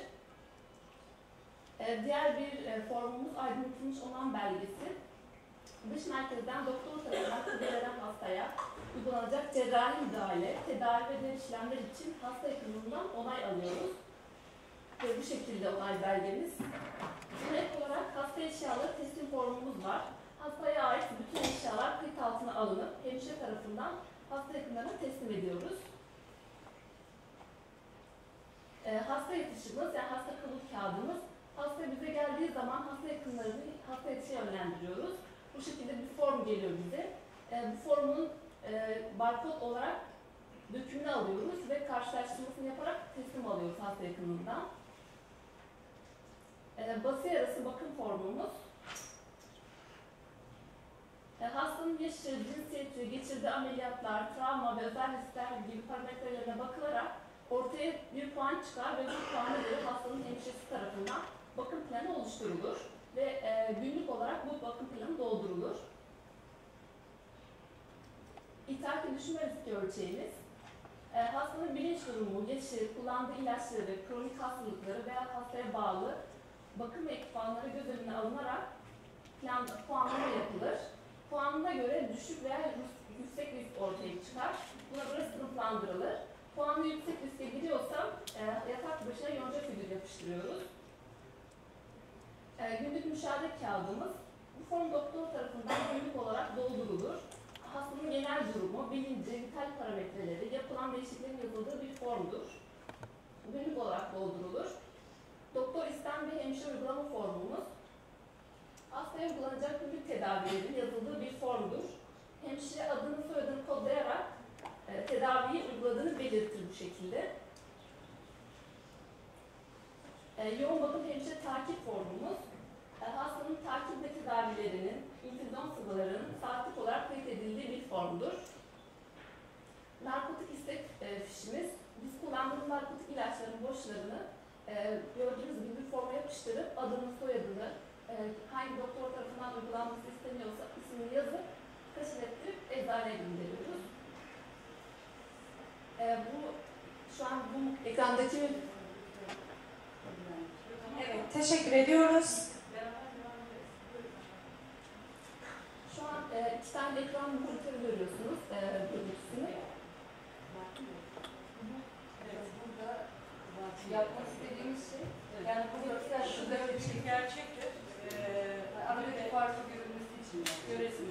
Diğer bir formumuz aydınlatılmış onam belgesi. Dış merkezden doktor tarafından kabul eden hastaya uygulanacak cerrahi müdahale, tedavi ve diğer işlemler için hasta yakınından onay alıyoruz. Ve bu şekilde onay belgemiz. Ek olarak hasta eşyaları teslim formumuz var. Hastaya ait bütün eşyalar kayıt altına alınıp hemşire tarafından hasta yakınlarına teslim ediyoruz. Hasta yatışımız yani hasta kabul kağıdımız. Hasta bize geldiği zaman hasta yakınlarını hasta yatışa yönlendiriyoruz. Bu şekilde bir form geliyor bize. Bu formun barkod olarak dökümünü alıyoruz ve karşılaştırmasını yaparak teslim alıyoruz hasta yakınından. Bası arası bakım formumuz. Hastanın yaşı, cinsiyeti, geçirdiği ameliyatlar, travma ve özel riskler gibi parametrelerine bakılarak ortaya bir puan çıkar ve bu puana göre hastanın hemşiresi tarafından bakım planı oluşturulur ve günlük olarak bu bakım planı doldurulur. İthal düşme riski ölçeğimiz. Hastanın bilinç durumu, yaşı, kullandığı ilaçları, kronik hastalıkları veya hastaya bağlı bakım ekipmanları göz önüne alınarak puanlama yapılır. Puanına göre düşük veya yüksek risk ortaya çıkar. Buna göre sınıflandırılır. Puanı yüksek riske gidiyorsa yatak başına yonca figür yapıştırıyoruz. Günlük müşahede kağıdımız. Bu form doktor tarafından günlük olarak doldurulur. Hastanın genel durumu, bilinci, vital parametreleri, yapılan değişikliklerin yazıldığı bir formdur. Günlük olarak doldurulur. Doktor istem ve hemşire uygulama formumuz. Hastaya uygulanacak günlük tedavilerin yazıldığı bir formdur. Hemşire adını soyadını kodlayarak tedaviyi uyguladığını belirtir bu şekilde. Yoğun bakım hemşire takip formumuz. Hastanın takip ve tedavilerinin, infüzyon sıvılarının saatlik olarak kayıt edildiği bir formdur. Narkotik istek fişimiz. Biz kullandığımız narkotik ilaçların boşlarını gördüğünüz gibi bir forma yapıştırıp adını, soyadını, hangi doktor tarafından uygulanması isteniyorsa ismini yazıp taşın ettirip eczaneye gönderiyoruz. Bu şu an bu ekrandaki... Evet, teşekkür ediyoruz. Şu an 2 tane ekran monitörü görüyorsunuz görüntüsünü. Evet, burada yapmak istediğimiz şey, yani burada şu derece gerçektir. Aradaki farkı görülmesi için görülmesi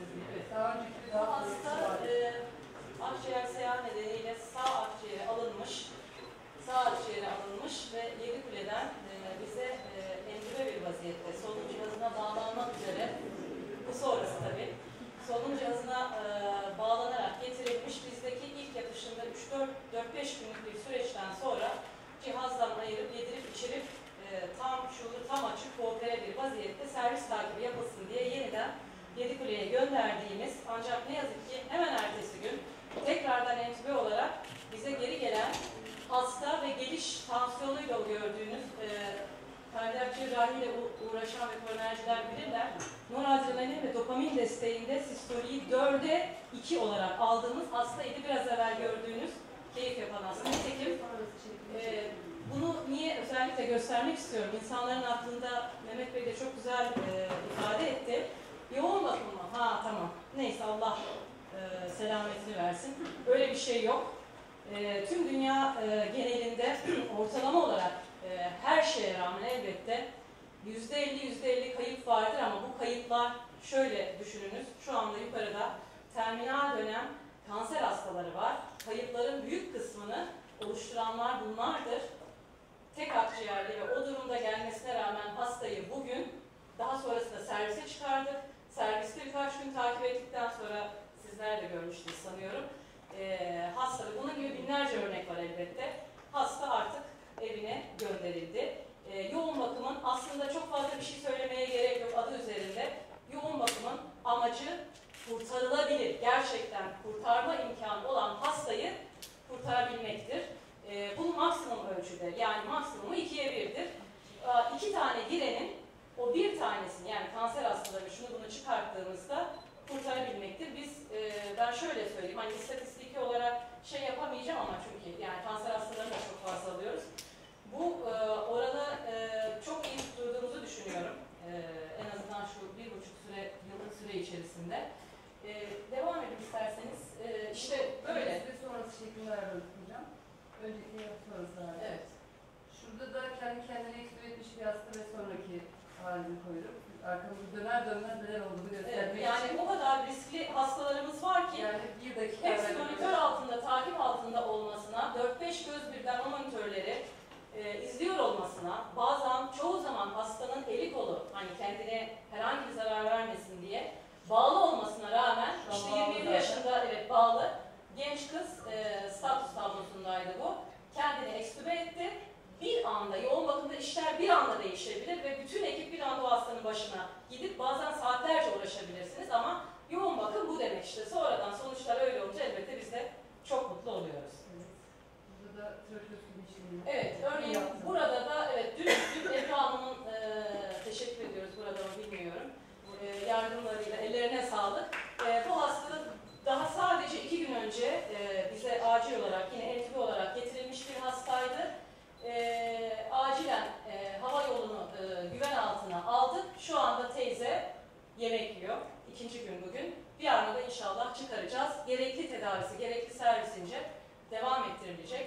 geçirip tam şuuru tam açık koopere bir vaziyette servis takibi yapılsın diye yeniden Yedikule'ye gönderdiğimiz ancak ne yazık ki hemen ertesi gün tekrardan entübe olarak bize geri gelen hasta ve geliş tansiyonuyla gördüğünüz kardiyak cerrahiyle uğraşan ve koronerciler bilirler. Noradrenalin ve dopamin desteğinde sistoliği 4'e 2 olarak aldığımız hastaydı. Biraz evvel gördüğünüz keyif yapan hasta. Nitekim bunu niye özellikle göstermek istiyorum? İnsanların aklında Mehmet Bey de çok güzel ifade etti. Yoğun bakım mı? Ha tamam. Neyse Allah selametini versin. Öyle bir şey yok. Tüm dünya genelinde ortalama olarak her şeye rağmen elbette %50 kayıp vardır ama bu kayıplar şöyle düşününüz. Şu anda yukarıda terminal dönem kanser hastaları var. Kayıpların büyük kısmını oluşturanlar bunlardır. Tek akciğerli ve o durumda gelmesine rağmen hastayı bugün daha sonrasında servise çıkardık. Serviste birkaç gün takip ettikten sonra sizler de görmüştünüz sanıyorum. Hasta ve bunun gibi binlerce örnek var elbette. Hasta artık evine gönderildi. Yoğun bakımın aslında çok fazla bir şey söylemeye gerek yok adı üzerinde. Yoğun bakımın amacı kurtarılabilir, gerçekten kurtarma imkanı olan hastayı kurtarabilmektir. Bu maksimum ölçüde, yani maksimumu 2'ye 1'dir. 2 tane girenin o bir tanesini, yani kanser hastaları şunu bunu çıkarttığımızda kurtarabilmektir. Ben şöyle söyleyeyim, hani istatistiki olarak şey yapamayacağım ama çünkü yani kanser hastalarını da çok fazla alıyoruz. Bu oranı çok iyi tutturduğumuzu düşünüyorum. En azından şu 1,5 yıllık süre içerisinde. Devam edin isterseniz. İşte böyle. Ve sonrası şeklinde ayarladık hocam. Önceki sonrası. Evet. Şurada da kendi kendine ekspire etmiş bir hasta ve sonraki halini koyduk. Arkamızı döner dönmez neler olduğunu göstermek Evet, yani o kadar riskli hastalarımız var ki yani bir dakika hepsi monitör altında, takip altında olmasına, 4-5 göz birden o monitörleri izliyor olmasına, bazen çoğu zaman hastanın eli kolu hani kendine herhangi bir zarar vermesin diye bağlı olmasına rağmen işte 27 yaşında evet bağlı genç kız status tablosundaydı bu. Kendini ekstübe etti. Bir anda yoğun bakımda işler bir anda değişebilir ve bütün ekip bir anda o hastanın başına gidip bazen saatlerce uğraşabilirsiniz ama yoğun bakım bu demek işte. Sonradan sonuçlar öyle olunca elbette biz de çok mutlu oluyoruz. Evet. Burada da trakeostomi işlemi. Evet, örneğin burada da evet dün Ebru Hanım'ın teşekkür ediyoruz burada mı bilmiyorum. Yardımlarıyla ellerine sağlık. Bu hasta daha sadece 2 gün önce bize acil olarak yine entübe olarak getirilmiş bir hastaydı. Acilen hava yolunu güven altına aldık. Şu anda teyze yemek yiyor. 2. gün bugün. Bir anda da inşallah çıkaracağız. Gerekli tedavisi, gerekli servisince devam ettirilecek.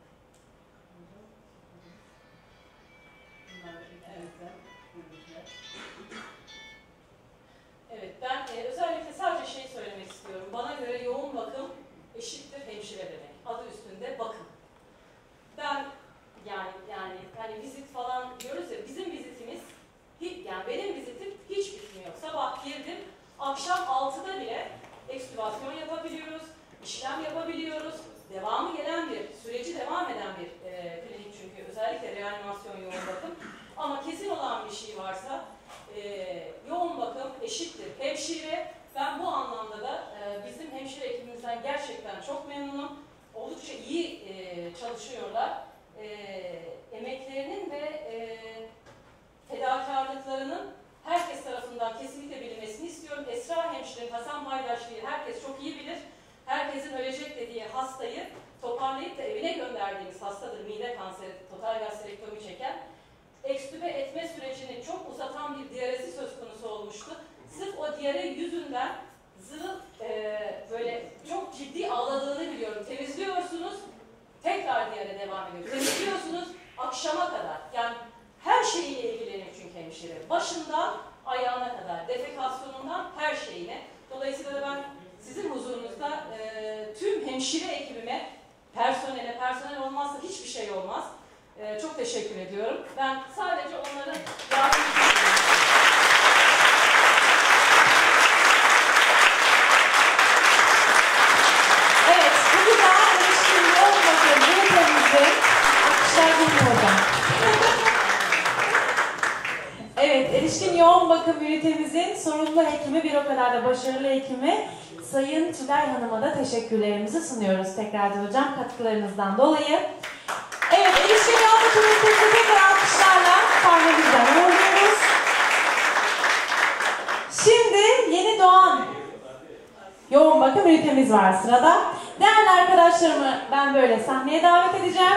Evet, ben özellikle sadece şey söylemek istiyorum. Bana göre yoğun bakım eşittir hemşire demek. Adı üstünde bakım. Ben yani vizit falan diyoruz ya, bizim vizitimiz, yani benim vizitim hiç bitmiyor. Sabah girdim, akşam 6'da bile ekstübasyon yapabiliyoruz, işlem yapabiliyoruz. Devamı gelen bir, süreci devam eden bir klinik çünkü özellikle reanimasyon yoğun bakım. Ama kesin olan bir şey varsa yoğun bakım eşittir hemşire. Ben bu anlamda da bizim hemşire ekibimizden gerçekten çok memnunum. Oldukça iyi çalışıyorlar. Emeklerinin ve fedakarlıklarının herkes tarafından kesinlikle bilinmesini istiyorum. Esra hemşire, Hasan Baydaşlı'yı herkes çok iyi bilir. Herkesin ölecek dediği hastayı toparlayıp da evine gönderdiğimiz hastadır. Mide kanseri, total gastrektomi çeken. Ekstübe etme sürecini çok uzatan bir diyarezi söz konusu olmuştu. Sırf o diyare yüzünden zırh böyle çok ciddi ağladığını biliyorum. Temizliyorsunuz, tekrar diyare devam ediyor. Temizliyorsunuz akşama kadar. Yani her şeyiyle ilgileniyor çünkü hemşire. Başından ayağına kadar, defekasyonundan her şeyine. Dolayısıyla da ben sizin huzurunuzda tüm hemşire ekibime, personel olmazsa hiçbir şey olmaz. Çok teşekkür ediyorum. Ben sadece onların yardımcı ediyorum. Evet, bu güzel ilişkili olmadığı bu temizliğin alkışlar bulunmadan. bakım ünitemizin sorumlu hekimi, bir o kadar da başarılı hekimi Sayın Tülay Hanım'a da teşekkürlerimizi sunuyoruz tekrardan hocam katkılarınızdan dolayı. Evet, ilişkin yoğun bakım ünitemizi tekrar alkışlarla sahnemizden uğurluyoruz. Şimdi yeni doğan yoğun bakım ünitemiz var sırada. Değerli arkadaşlarımı ben böyle sahneye davet edeceğim.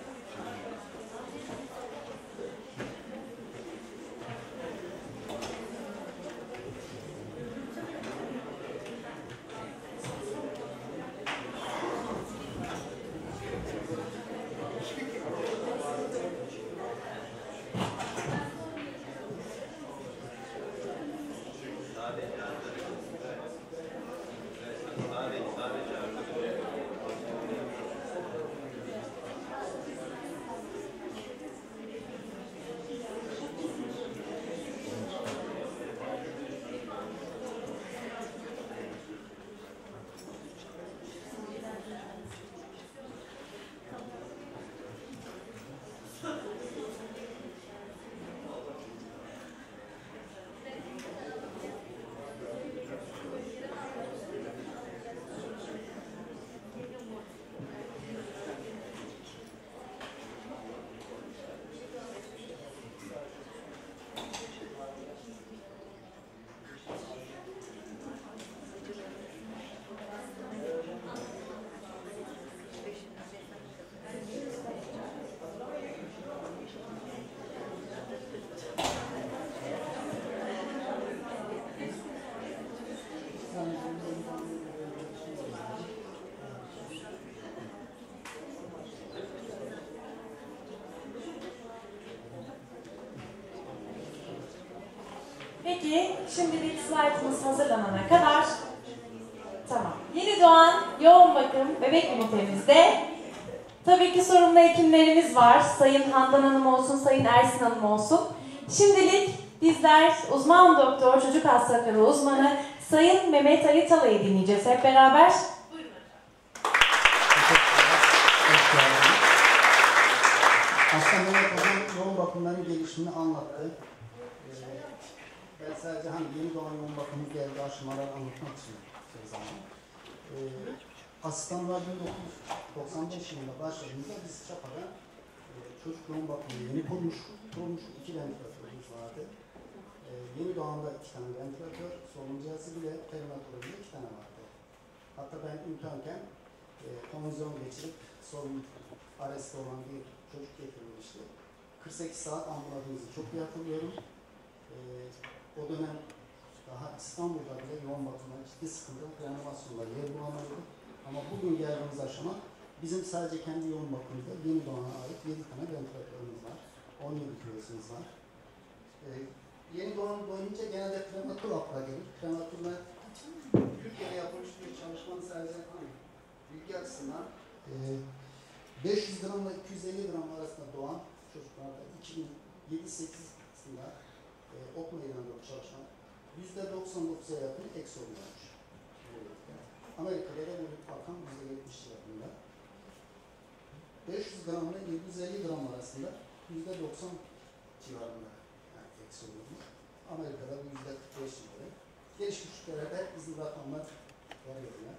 Peki, şimdilik slaytımız hazırlanana kadar tamam. Yeni doğan yoğun bakım bebek ünitemizde tabii ki sorumlu hekimlerimiz var. Sayın Handan Hanım olsun, Sayın Ersin Hanım olsun. Şimdilik bizler uzman doktor, çocuk hastalıkları uzmanı Sayın Mehmet Ali Talay'ı dinleyeceğiz hep beraber. Aslında Mehmet Hocam yoğun bakımların gelişimini anlattı. Ben sadece yeni doğan yoğun bakımı geldi aşamaları anlatmak için zaman. Asistanlar 1995 yılında başladığımızda biz Çapa'da çocuk yoğun bakımı yeni kurmuş 2 ventilatörümüz vardı. Yeni doğanda 2 tane ventilatör, solunum cihazı bile perinatolojide 2 tane vardı. Hatta ben imkanken konvizyon geçirip solunum arresti olan bir çocuk getirilmişti. 48 saat ambuladığımızı çok iyi hatırlıyorum. O dönem daha İstanbul'da bile yoğun bakımda ciddi sıkıntı, reanimasyonda yer bulamıyorduk. Ama bugün geldiğimiz aşama bizim sadece kendi yoğun bakımımızda yeni doğana ait 7 tane ventilatörümüz var. 17 kilosumuz var. Yeni doğan boyunca genelde prematür akla gelir. Prematürle Türkiye'de yapılmış bir çalışmanın sadece bilgi açısından 500 gramla 250 gram arasında doğan çocuklarda 2007-8'sinde ok meydanında bu çalışma %99'a yakın eksi oluyormuş. Amerika'da da bu rakam %70 civarında. 500 gram ile 750 gram arasında %90 civarında eksi oluyormuş. Amerika'da bu %45 civarında. Gelişmiş ülkelerde bizim rakamlar veriyorlar.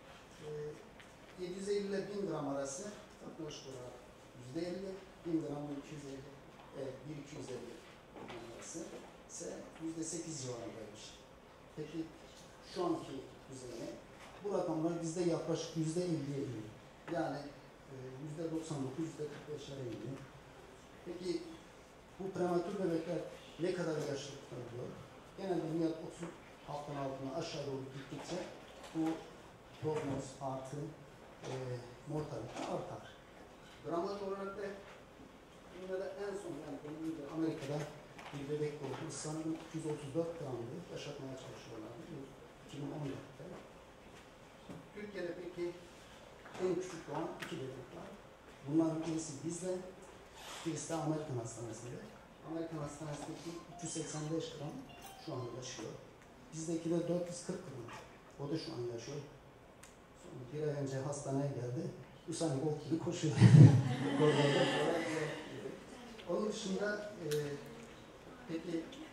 750 ile 1000 gram arası yaklaşık olarak %50, 1000 gram ile 250 arası ise %8 civarındaymış. Peki şu anki düzeyine bu rakamlar bizde yaklaşık %50'ye iniyor. Yani %99, %45'lere iniyor. Peki bu prematür bebekler ne kadar yaşlı tutuluyor? Genelde niyat 30 haftanın altına aşağı doğru gittikçe bu prognoz artı mortalite artar. Gramaj olarak da yine de en son Amerika'da bir bebek doğdu. Sanırım 234 gramdı. Yaşatmaya çalışıyorlardı. 2014'te. Türkiye'de peki en küçük doğan 2 bebek var. Bunların birisi bizde, birisi de Amerikan Hastanesi'nde. Amerikan Hastanesi'ndeki 385 gram şu an yaşıyor. Bizdeki de 440 gram. O da şu an yaşıyor. Sonra bir ay önce hastaneye geldi. Usain Bolt gibi koşuyor. Onun dışında peki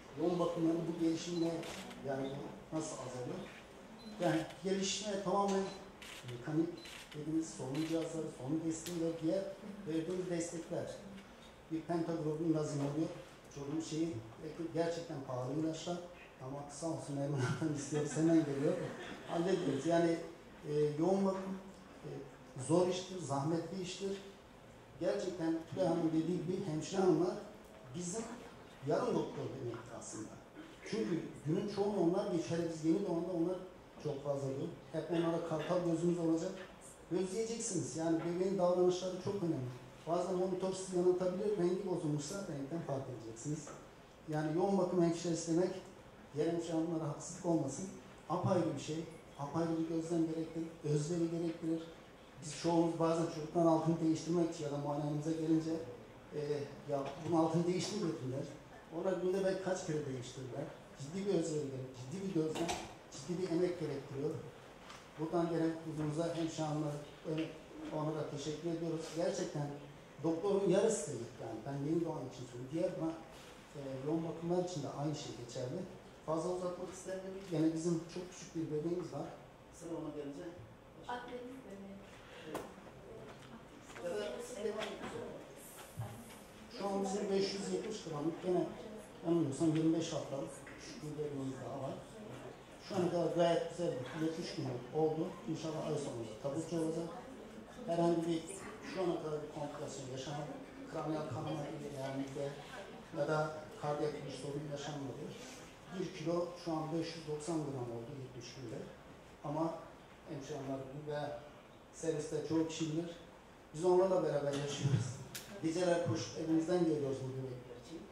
yoğun bakımların bu gelişimine yani nasıl azalıyor? Yani gelişme tamamen mekanik dediğimiz solunum cihazları, solunum desteği ve diğer verdiğimiz destekler. Bir pentaglobin oluyor. Çocuğun şeyi gerçekten pahalı ilaçlar ama sağ olsun Erman Hanım istiyoruz hemen geliyor. Hallediyoruz. Yani yoğun bakım zor iştir, zahmetli iştir. Gerçekten Tülay Hanım dediği gibi hemşire hanımlar bizim yarım doktor demektir aslında. Çünkü günün çoğunu onlar geçer. Biz yeni doğanda onlar çok fazla diyor. Hep onlara kartal gözümüz olacak. Gözleyeceksiniz. Yani bebeğin davranışları çok önemli. Bazen monitör sizi yanıltabilir. Rengi bozulmuşsa renkten fark edeceksiniz. Yani yoğun bakım hemşiresi demek diğer hemşire hanımlara haksızlık olmasın. Apayrı bir şey. Apayrı bir gözlem gerektirir. Özveri gerektirir. Biz çoğumuz bazen çocukların altını değiştirmek için ya da muayenehanemize gelince ya bunun altını değiştir dediler. Onlar günde belki kaç kere değiştirirler. Ciddi bir özveri gerektirir. Ciddi bir gözlem, ciddi bir emek gerektiriyor. Buradan gelen huzurumuza hemşire hanımlara ona da teşekkür ediyoruz. Gerçekten doktorun yarısı değil yani. Ben yeni doğan için söylüyorum. Diğer yoğun bakımlar için de aynı şey geçerli. Fazla uzatmak istemiyorum. Yani bizim çok küçük bir bebeğimiz var. Sıra ona gelince. Akdeniz bebeği. Şu an bizim 570 gramlık gene yanılmıyorsam 25 haftalık küçük bir bebeğimiz daha var. Şu ana kadar gayet güzel bir 70 gün oldu. İnşallah ay sonunda taburcu olacak. Herhangi bir şu ana kadar bir komplikasyon yaşamadı. Kraniyal kanama gibi yani ya da kardiyak bir sorun yaşanmadı. 1 kilo şu an 590 gram oldu 70 günde. Ama hemşireler ve serviste çoğu kişi bilir. Biz onlarla beraber yaşıyoruz. Geceler koşup evimizden geliyoruz bu bebekler için.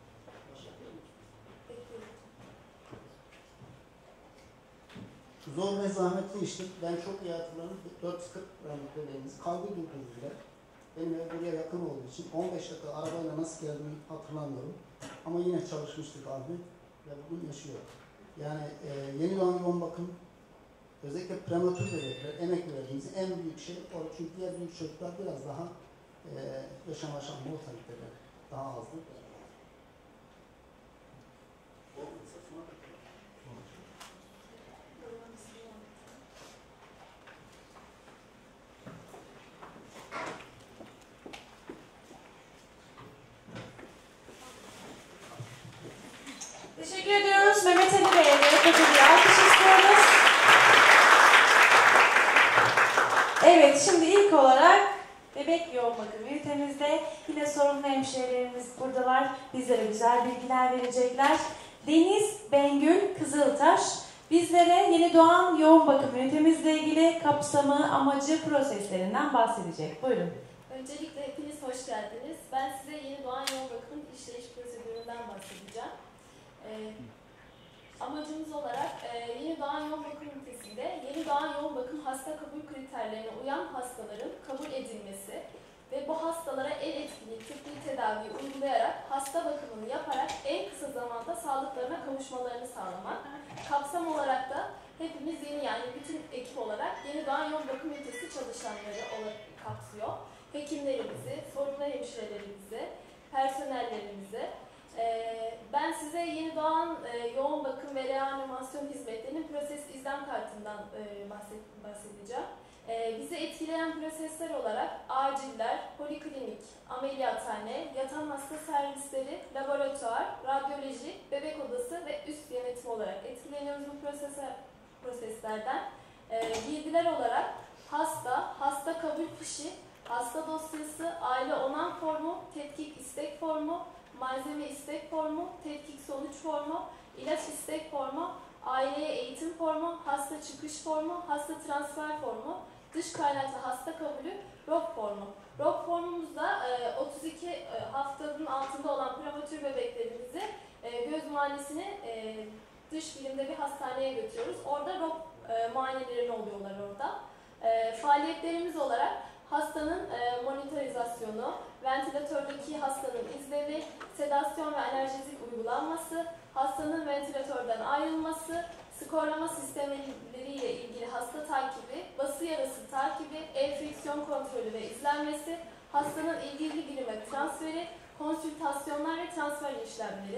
Zor ve zahmetli iştir. Ben çok iyi hatırlarım. 440 gramlık bebeğimiz kalbi durdurduğuyla benim ev buraya yakın olduğu için 15 dakika arabayla nasıl geldiğimi hatırlamıyorum. Ama yine çalışmıştık abi ve bugün yaşıyor. Yani yeni doğan yoğun bakım özellikle prematür bebekler, emek verdiğimiz en büyük şey o. Çünkü diğer büyük çocuklar biraz daha yaşam mortaliteleri daha azdır. Teşekkür ediyoruz. Mehmet Ali Bey'e de koca bir alkış istiyoruz. Evet, şimdi ilk olarak bebek yoğun bakım ünitemizde yine sorumlu hemşirelerimiz buradalar. Bizlere güzel bilgiler verecekler. Deniz Bengül Kızıltaş bizlere yeni doğan yoğun bakım ünitemizle ilgili kapsamı, amacı, proseslerinden bahsedecek. Buyurun. Öncelikle hepiniz hoş geldiniz. Ben size yeni doğan yoğun bakımın işleyiş prosedüründen bahsedeceğim. Amacımız olarak yeni doğan yoğun bakım ünitesinde yeni doğan yoğun bakım hasta kabul kriterlerine uyan hastaların kabul edilmesi ve bu hastalara en etkili tıbbi tedaviyi uygulayarak hasta bakımını yaparak en kısa zamanda sağlıklarına kavuşmalarını sağlamak. Kapsam olarak da hepimiz yeni yani bütün ekip olarak yeni doğan yoğun bakım ünitesi çalışanları olarak kapsıyor. Hekimlerimizi, sorumlu hemşirelerimizi, personellerimizi. Ben size yeni doğan yoğun bakım ve reanimasyon hizmetlerinin proses izlem kartından bahsedeceğim. Bizi etkileyen prosesler olarak aciller, poliklinik, ameliyathane, yatan hasta servisleri, laboratuvar, radyoloji, bebek odası ve üst yönetim olarak etkileniyoruz bu proseslerden. Bilgiler olarak hasta kabul fişi, hasta dosyası, aile onam formu, tetkik istek formu, malzeme istek formu, tetkik sonuç formu, ilaç istek formu, aileye eğitim formu, hasta çıkış formu, hasta transfer formu, dış kaynaklı hasta kabulü, ROP formu. ROP formumuzda 32 haftanın altında olan prematür bebeklerimizi göz muayenesini dış bilimde bir hastaneye götürüyoruz. Orada ROP muayenelerini oluyorlar orada. Faaliyetlerimiz olarak hastanın monitorizasyonu, ventilatördeki hastanın izlevi, sedasyon ve analjezik uygulanması, hastanın ventilatörden ayrılması, skorlama sistemleriyle ilgili hasta takibi, bası yarası takibi, enfeksiyon kontrolü ve izlenmesi, hastanın ilgili birime transferi, konsültasyonlar ve transfer işlemleri,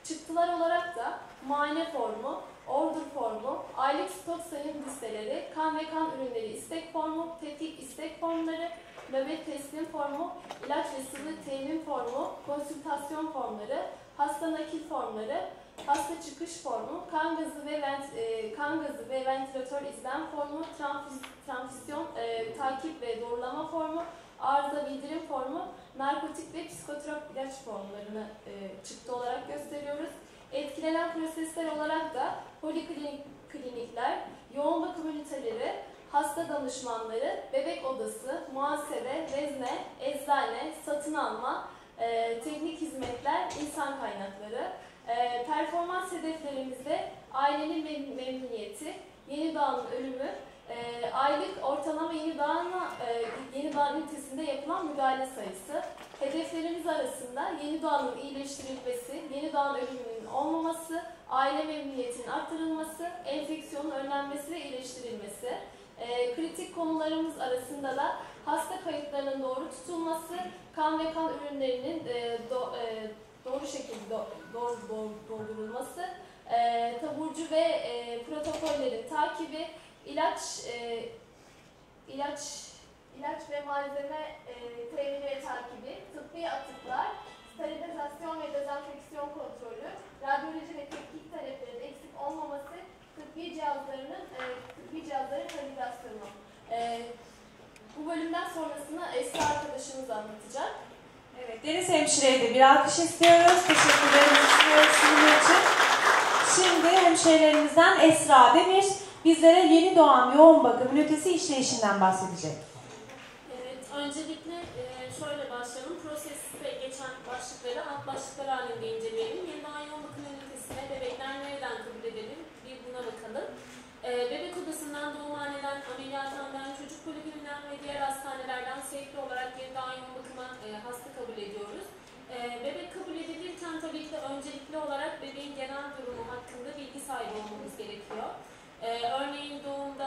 Çıktılar olarak da muayene formu, order formu, aylık stok sayım listeleri, kan ve kan ürünleri istek formu, tetkik istek formları, nöbet teslim formu, ilaç ve sıvı temin formu, konsültasyon formları, hasta nakil formları, hasta çıkış formu, kan gazı ve ventilatör izlem formu, transfüzyon takip ve doğrulama formu, arıza bildirim formu, narkotik ve psikotrop ilaç formlarını çıktı olarak gösteriyoruz. Etkilenen prosesler olarak da poliklinikler, yoğun bakım üniteleri, hasta danışmanları, bebek odası, muhasebe, vezne, eczane, satın alma, teknik hizmetler, insan kaynakları. Performans hedeflerimizde ailenin memnuniyeti, yeni doğanın ölümü, aylık ortalama yeni doğan ünitesinde yapılan müdahale sayısı. Hedeflerimiz arasında yeni doğanın iyileştirilmesi, yeni doğan ölümünün olmaması, aile memnuniyetinin arttırılması, enfeksiyonun önlenmesi ve iyileştirilmesi. Kritik konularımız arasında da hasta kayıtlarının doğru tutulması, kan ve kan ürünlerinin doğru şekilde doldurulması, taburcu ve protokollerin takibi, ilaç ve malzeme temini ve takibi, tıbbi atıklar, sterilizasyon ve dezenfeksiyon kontrolü, radyoloji ve tetkik taleplerinin eksik olmaması, tıbbi cihazların kalibrasyonu. Bu bölümden sonrasını Esra arkadaşımız anlatacak. Evet, Deniz Hemşire'ye de bir alkış istiyoruz. Teşekkürlerimizi sunuyoruz sunumu için. Şimdi hemşirelerimizden Esra Demir bizlere yeni doğan yoğun bakım ünitesi işleyişinden bahsedecek. Evet, öncelikle şöyle başlayalım. Proses ve geçen başlıkları alt başlıklar halinde inceleyelim. Yeni doğan yoğun bakım ünitesine bebekler nereden kabul edilir? Bir buna bakalım. Bebek odasından, doğumhaneden, ameliyathaneden, çocuk polikliniğinden ve diğer hastanelerden sürekli olarak yeni doğan yoğun bakıma hasta kabul ediyoruz. Bebek kabul edilirken tabii ki de öncelikli olarak bebeğin genel durumu hakkında bilgi sahibi olmamız gerekiyor. Örneğin doğumda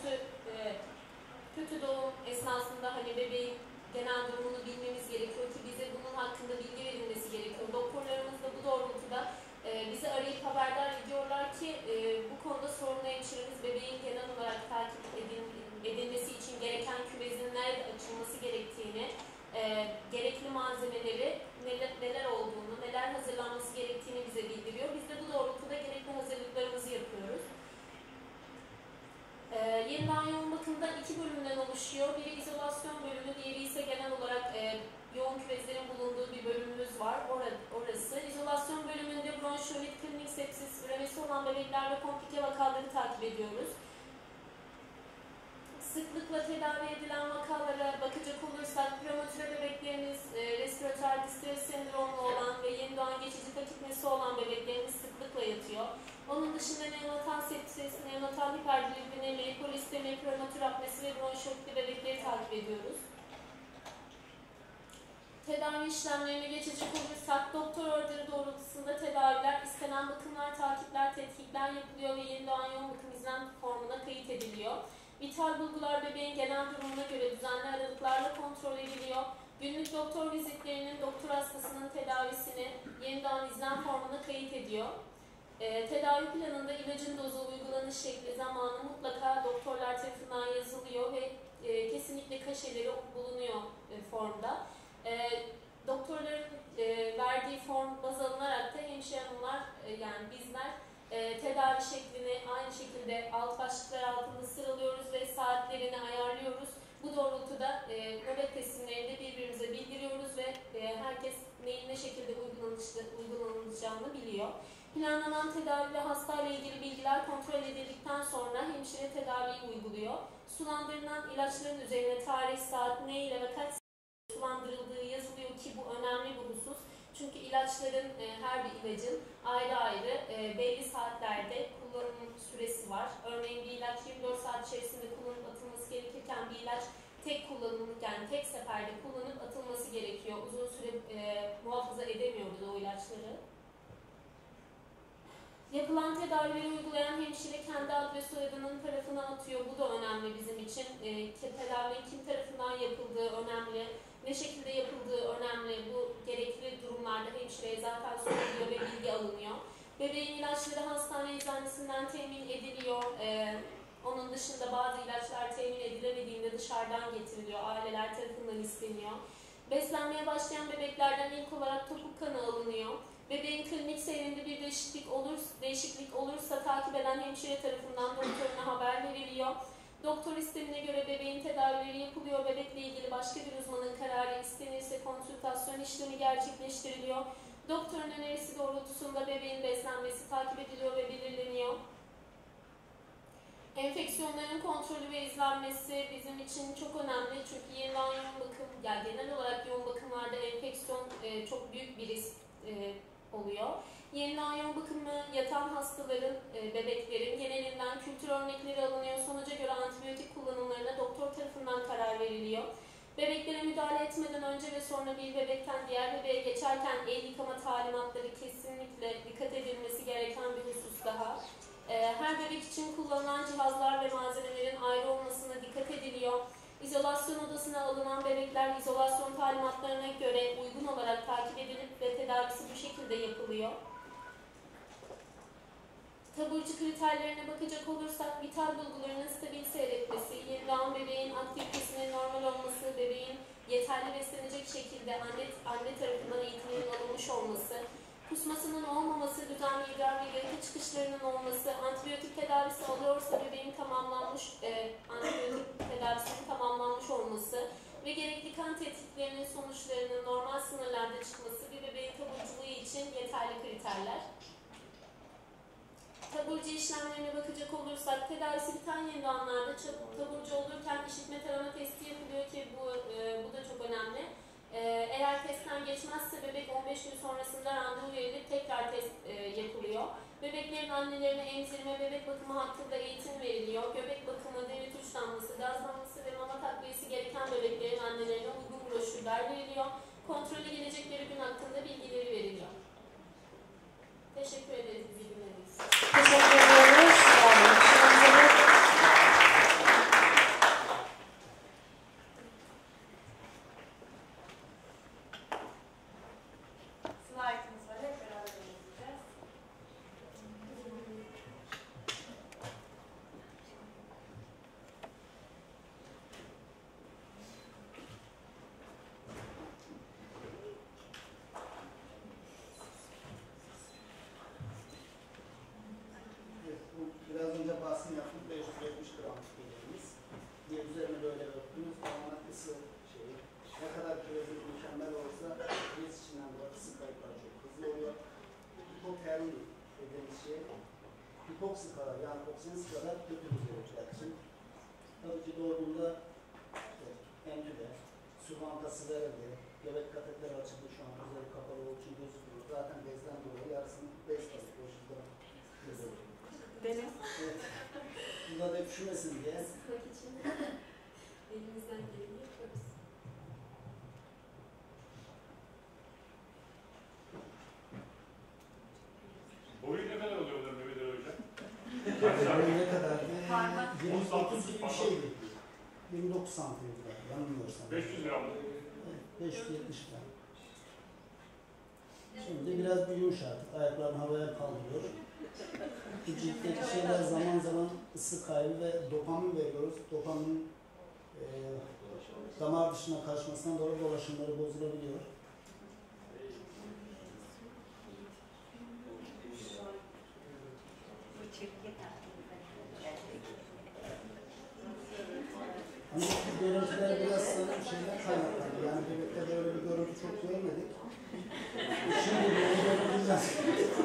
kötü doğum esnasında hani bebeğin genel durumunu bilmemiz gerekiyor ki bize bunun hakkında bilgi verilmesi gerekiyor. Doktorlarımız da bu doğrultuda bizi arayıp haberdar ediyorlar ki bu konuda sorumlu hemşiremiz bebeğin genel olarak takip edilmesi için gereken küvezin nerede açılması gerektiğini, gerekli malzemeleri, neler olduğunu, neler hazırlanması gerektiğini bize bildiriyor. Biz de bu doğrultuda gerekli hazırlıklarımızı yapıyoruz. Yeni doğan yoğun bakımda 2 bölümden oluşuyor. Biri izolasyon bölümü, diğeri ise genel olarak yoğun küvezlerin bulunduğu bir bölümümüz var. Orası. İzolasyon bölümünde bronşiolit, klinik sepsis, üremesi olan bebekler ve komplike vakaları takip ediyoruz. Sıklıkla tedavi edilen vakalara bakacak olursak prematüre bebeklerimiz, respiratör distres sendromu olan ve yeni doğan geçici takipmesi olan bebeklerimiz sıklıkla yatıyor. Onun dışında neonatal sepsis, neonatal hiperbilirubinemi, polistemi, prematür apnesi ve bronşiyolitli bebekleri takip ediyoruz. Tedavi işlemlerine geçecek olursak doktor orderi doğrultusunda tedaviler, istenen bakımlar, takipler, tetkikler yapılıyor ve yeni doğan yoğun bakım izlem formuna kayıt ediliyor. Vital bulgular bebeğin genel durumuna göre düzenli aralıklarla kontrol ediliyor. Günlük doktor vizitlerinin doktor hastasının tedavisini yeni doğan izlem formuna kayıt ediyor. Tedavi planında ilacın dozu, uygulanış şekli, zamanı mutlaka doktorlar tarafından yazılıyor ve kesinlikle kaşeleri bulunuyor formda. Doktorların verdiği form baz alınarak da hemşire hanımlar yani bizler tedavi şeklini aynı şekilde alt başlıklar altında sıralıyoruz ve saatlerini ayarlıyoruz. Bu doğrultuda nöbet teslimlerini birbirimize bildiriyoruz ve herkes neyin ne şekilde uygulanacağını biliyor. Planlanan tedavi ve hastayla ilgili bilgiler kontrol edildikten sonra hemşire tedaviyi uyguluyor. Sulandırılan ilaçların üzerine tarih, saat, ne ile ve kaç sulandırıldığı yazılıyor ki bu önemli bir husus. Çünkü ilaçların, her bir ilacın ayrı ayrı belli saatlerde kullanım süresi var. Örneğin bir ilaç 24 saat içerisinde kullanıp atılması gerekirken bir ilaç tek kullanımlık yani tek seferde kullanıp atılması gerekiyor. Uzun süre muhafaza edemiyoruz o ilaçları. Yapılan tedavileri uygulayan hemşire kendi adı ve soyadının tarafına atıyor. Bu da önemli bizim için. Tedavinin kim tarafından yapıldığı önemli. Ne şekilde yapıldığı önemli. Bu gerekli durumlarda hemşireye zaten soruluyor ve bilgi alınıyor. Bebeğin ilaçları hastane eczanesinden temin ediliyor. Onun dışında bazı ilaçlar temin edilemediğinde dışarıdan getiriliyor, aileler tarafından isteniyor. Beslenmeye başlayan bebeklerden ilk olarak topuk kanı alınıyor. Bebeğin klinik seyrinde bir değişiklik olursa takip eden hemşire tarafından doktoruna haber veriliyor. Doktor istemine göre bebeğin tedavileri yapılıyor. Bebekle ilgili başka bir uzmanın kararı istenirse konsültasyon işlemi gerçekleştiriliyor. Doktorun önerisi doğrultusunda bebeğin beslenmesi takip ediliyor ve belirleniyor. Enfeksiyonların kontrolü ve izlenmesi bizim için çok önemli çünkü yeniden yoğun bakım, yani genel olarak yoğun bakımlarda enfeksiyon çok büyük bir risk oluyor. Yeniden yoğun bakımı yatan hastaların, bebeklerin genelinden kültür örnekleri alınıyor. Sonuca göre antibiyotik kullanımlarına doktor tarafından karar veriliyor. Bebeklere müdahale etmeden önce ve sonra bir bebekten diğer bebeğe geçerken el yıkama talimatları kesinlikle dikkat edilmesi gereken bir husus daha. Her bebek için kullanılan cihazlar ve malzemelerin ayrı olmasına dikkat ediliyor. İzolasyon odasına alınan bebekler izolasyon talimatlarına göre uygun olarak takip edilip ve tedavisi bu şekilde yapılıyor. Taburcu kriterlerine bakacak olursak vital bulgularının stabil seyretmesi, yeni doğan bebeğin aktivitesinin normal olması, bebeğin yeterli beslenecek şekilde anne tarafından eğitiminin alınmış olması, kusmasının olmaması, düzenli idrar ve yarıkı çıkışlarının olması, antibiyotik tedavisi alıyorsa bebeğin antibiyotik tedavisinin tamamlanmış olması ve gerekli kan tetkiklerinin sonuçlarının normal sınırlarda çıkması bir bebeğin taburculuğu için yeterli kriterler. Taburcu işlemlerine bakacak olursak, tedavisi biten yeni doğanlarda taburcu olurken işitme tarama testi yapılıyor ki bu da çok önemli. Eğer testten geçmezse bebek 15 gün sonrasında randevu verilip tekrar test yapılıyor. Bebeklerin annelerine emzirme, bebek bakımı hakkında eğitim veriliyor. Göbek bakımı, deri tuş damlası, gaz damlası ve mama takviyesi gereken bebeklerin annelerine uygun broşürler veriliyor. Kontrole gelecekleri gün hakkında bilgileri veriliyor. Teşekkür ederiz bizi dinlediğiniz için. Teşekkür ediyoruz. Slaytımız var. Hep beraber izleyeceğiz. Evet, bu biraz önce bahsini yaptım. 570 gram dediğimiz. Diye üzerine böyle örttünüz. Tamamen ısı şeyi. Ne kadar küvezi mükemmel olsa biz içinden de ısı kayıpları çok hızlı oluyor. Hipotermi dediğimiz şey hipoksi kadar yani oksijensi kadar kötü bir bebekler için. Tabii ki doğduğunda entübe, sübantası verildi, göbek katetleri açıldı şu an üzeri kapalı olduğu için gözüküyor. Zaten bezden dolayı yarısını bez tabii boşlukta gözüküyor. Benim. Evet. Bunda da üşümesin diye. Sıkmak için elimizden geleni yapıyoruz. Boyu ne kadar oluyor onların Mehmet Ali Hocam? Boyu ne kadar? Parmak. 29 gibi bir şeydi. 29 santim kadar yanılmıyorsam. 500 gram mı? Evet, 570 gram. Şimdi biraz bir yumuşatıp ayaklarını havaya kaldırıyor. Ciltteki şeyler zaman zaman ısı kaybı ve dopamin veriyoruz. Dopamin damar dışına kaçmasından dolayı dolaşımları bozulabiliyor. Ama bu görüntüler biraz sanırım şeyden kaynaklandı. Yani bebekte böyle bir görüntü çok görmedik. Şimdi bunu görebileceğiz.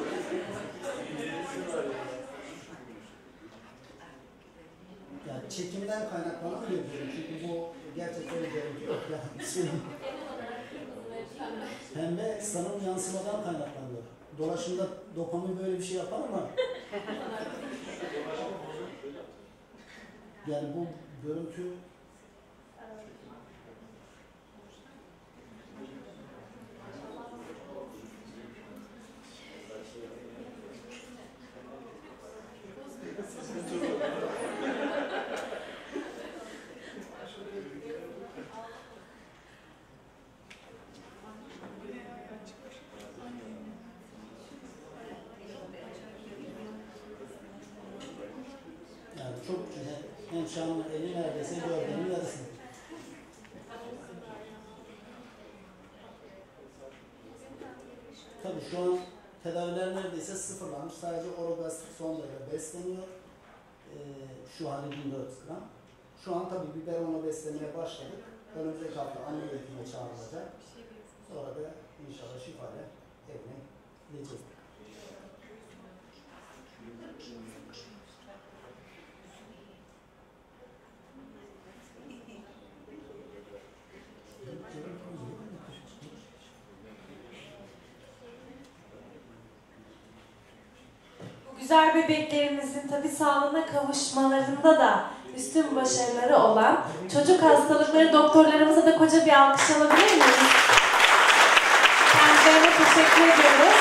Yani çekimden kaynaklanan bir görüntü. Çünkü bu gerçekten bir görüntü yok. Yani pembe sanırım yansımadan kaynaklanıyor. Dolaşımda dopamin böyle bir şey yapar ama yani bu görüntü Gülşah'ın eli neredeyse gördüğünün yarısı. Tabii şu an tedaviler neredeyse sıfırlanmış. Sadece orogastrik sondayla besleniyor. Şu hali 1400 gram. Şu an tabii biberonla beslemeye başladık. Önümüzdeki hafta anne eğitime çağrılacak. Sonra da inşallah şifayla evine gidecek. Güzel bebeklerimizin tabii sağlığına kavuşmalarında da üstün başarıları olan çocuk hastalıkları doktorlarımıza da koca bir alkış alabilir miyiz? Kendilerine teşekkür ediyoruz.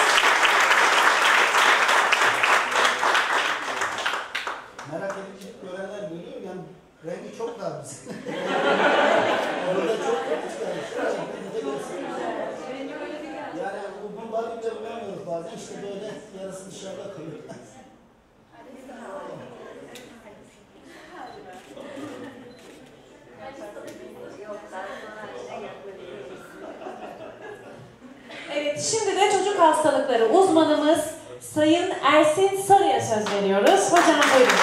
Merak edip görenler görüyor yani rengi çok daha güzel. Orada çok çıkarmış. Yani bu balıkta bulamıyoruz bazen işte böyle yarısı dışarıda kalıyor. Evet, şimdi de çocuk hastalıkları uzmanımız Sayın Ersin Sarı'ya söz veriyoruz. Hocam buyurun.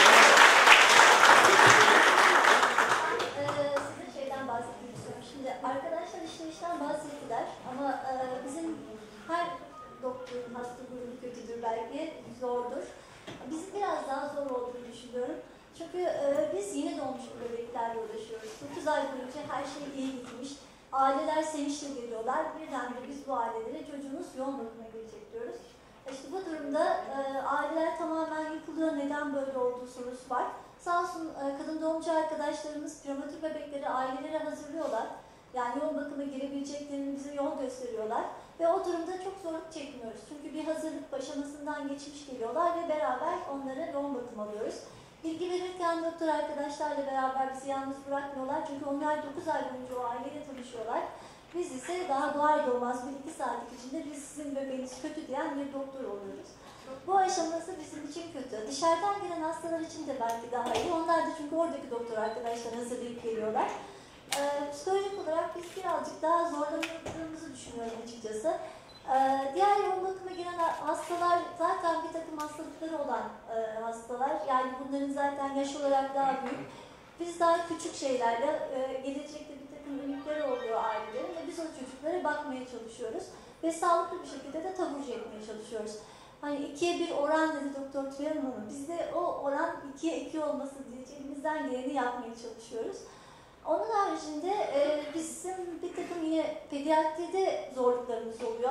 Size şeyden bahsetmek istiyorum. Şimdi arkadaşlar işten bahsettiler ama bizim her doktorun hasta grubu kötüdür belki, zordur. Bizim biraz daha zor olduğunu düşünüyorum. Çünkü biz yeni doğmuş bebeklerle uğraşıyoruz. 9 ay boyunca her şey iyi gitmiş. Aileler sevinçle geliyorlar. Birdenbire biz bu ailelere çocuğunuz yoğun bakıma gelecek diyoruz. İşte bu durumda aileler tamamen yıkılıyor. Neden böyle olduğu sorusu var. Sağ olsun kadın doğumcu arkadaşlarımız prematür bebekleri ailelere hazırlıyorlar. Yani yoğun bakıma girebileceklerini bize yol gösteriyorlar. Ve o durumda çok zorluk çekmiyoruz. Çünkü bir hazırlık aşamasından geçmiş geliyorlar ve beraber onlara yoğun bakım alıyoruz. Bilgi verirken doktor arkadaşlarla beraber bizi yalnız bırakmıyorlar. Çünkü onlar 9 ay boyunca o aileyle tanışıyorlar. Biz ise daha doğar doğmaz 1-2 saatlik içinde biz sizin bebeğiniz kötü diyen bir doktor oluyoruz. Bu aşaması bizim için kötü. Dışarıdan gelen hastalar için de belki daha iyi. Onlar da çünkü oradaki doktor arkadaşlar hazırlayıp geliyorlar. Psikolojik olarak biz birazcık daha zorlanıldığımızı düşünüyorum açıkçası. Diğer yoğun bakıma giren hastalar zaten bir takım hastalıkları olan hastalar. Yani bunların zaten yaş olarak daha büyük. Biz daha küçük şeylerle gelecekte bir takım ümitleri oluyor ailelerin ve biz o çocuklara bakmaya çalışıyoruz. Ve sağlıklı bir şekilde de taburcu etmeye çalışıyoruz. Hani 2'ye 1 oran dedi Doktor Tülay Hanım. Biz de o oran 2'ye 2 olması diye elimizden geleni yapmaya çalışıyoruz. Onun haricinde bizim bir takım yine pediatride zorluklarımız oluyor.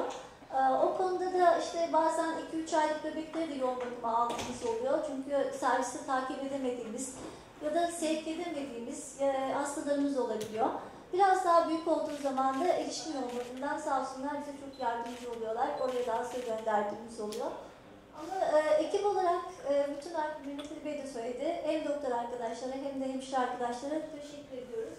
O konuda da işte bazen 2-3 aylık bebekleri de yoğun bakıma aldığımız oluyor. Çünkü serviste takip edemediğimiz ya da sevk edemediğimiz hastalarımız olabiliyor. Biraz daha büyük olduğu zaman da erişim yoğun bakımından sağ olsunlar bize çok yardımcı oluyorlar. Oraya da hasta gönderdiğimiz oluyor. Ama ekip olarak bütün Mehmet Ali Bey de söyledi. Hem doktor arkadaşlara hem de hemşire arkadaşlara teşekkür ediyoruz.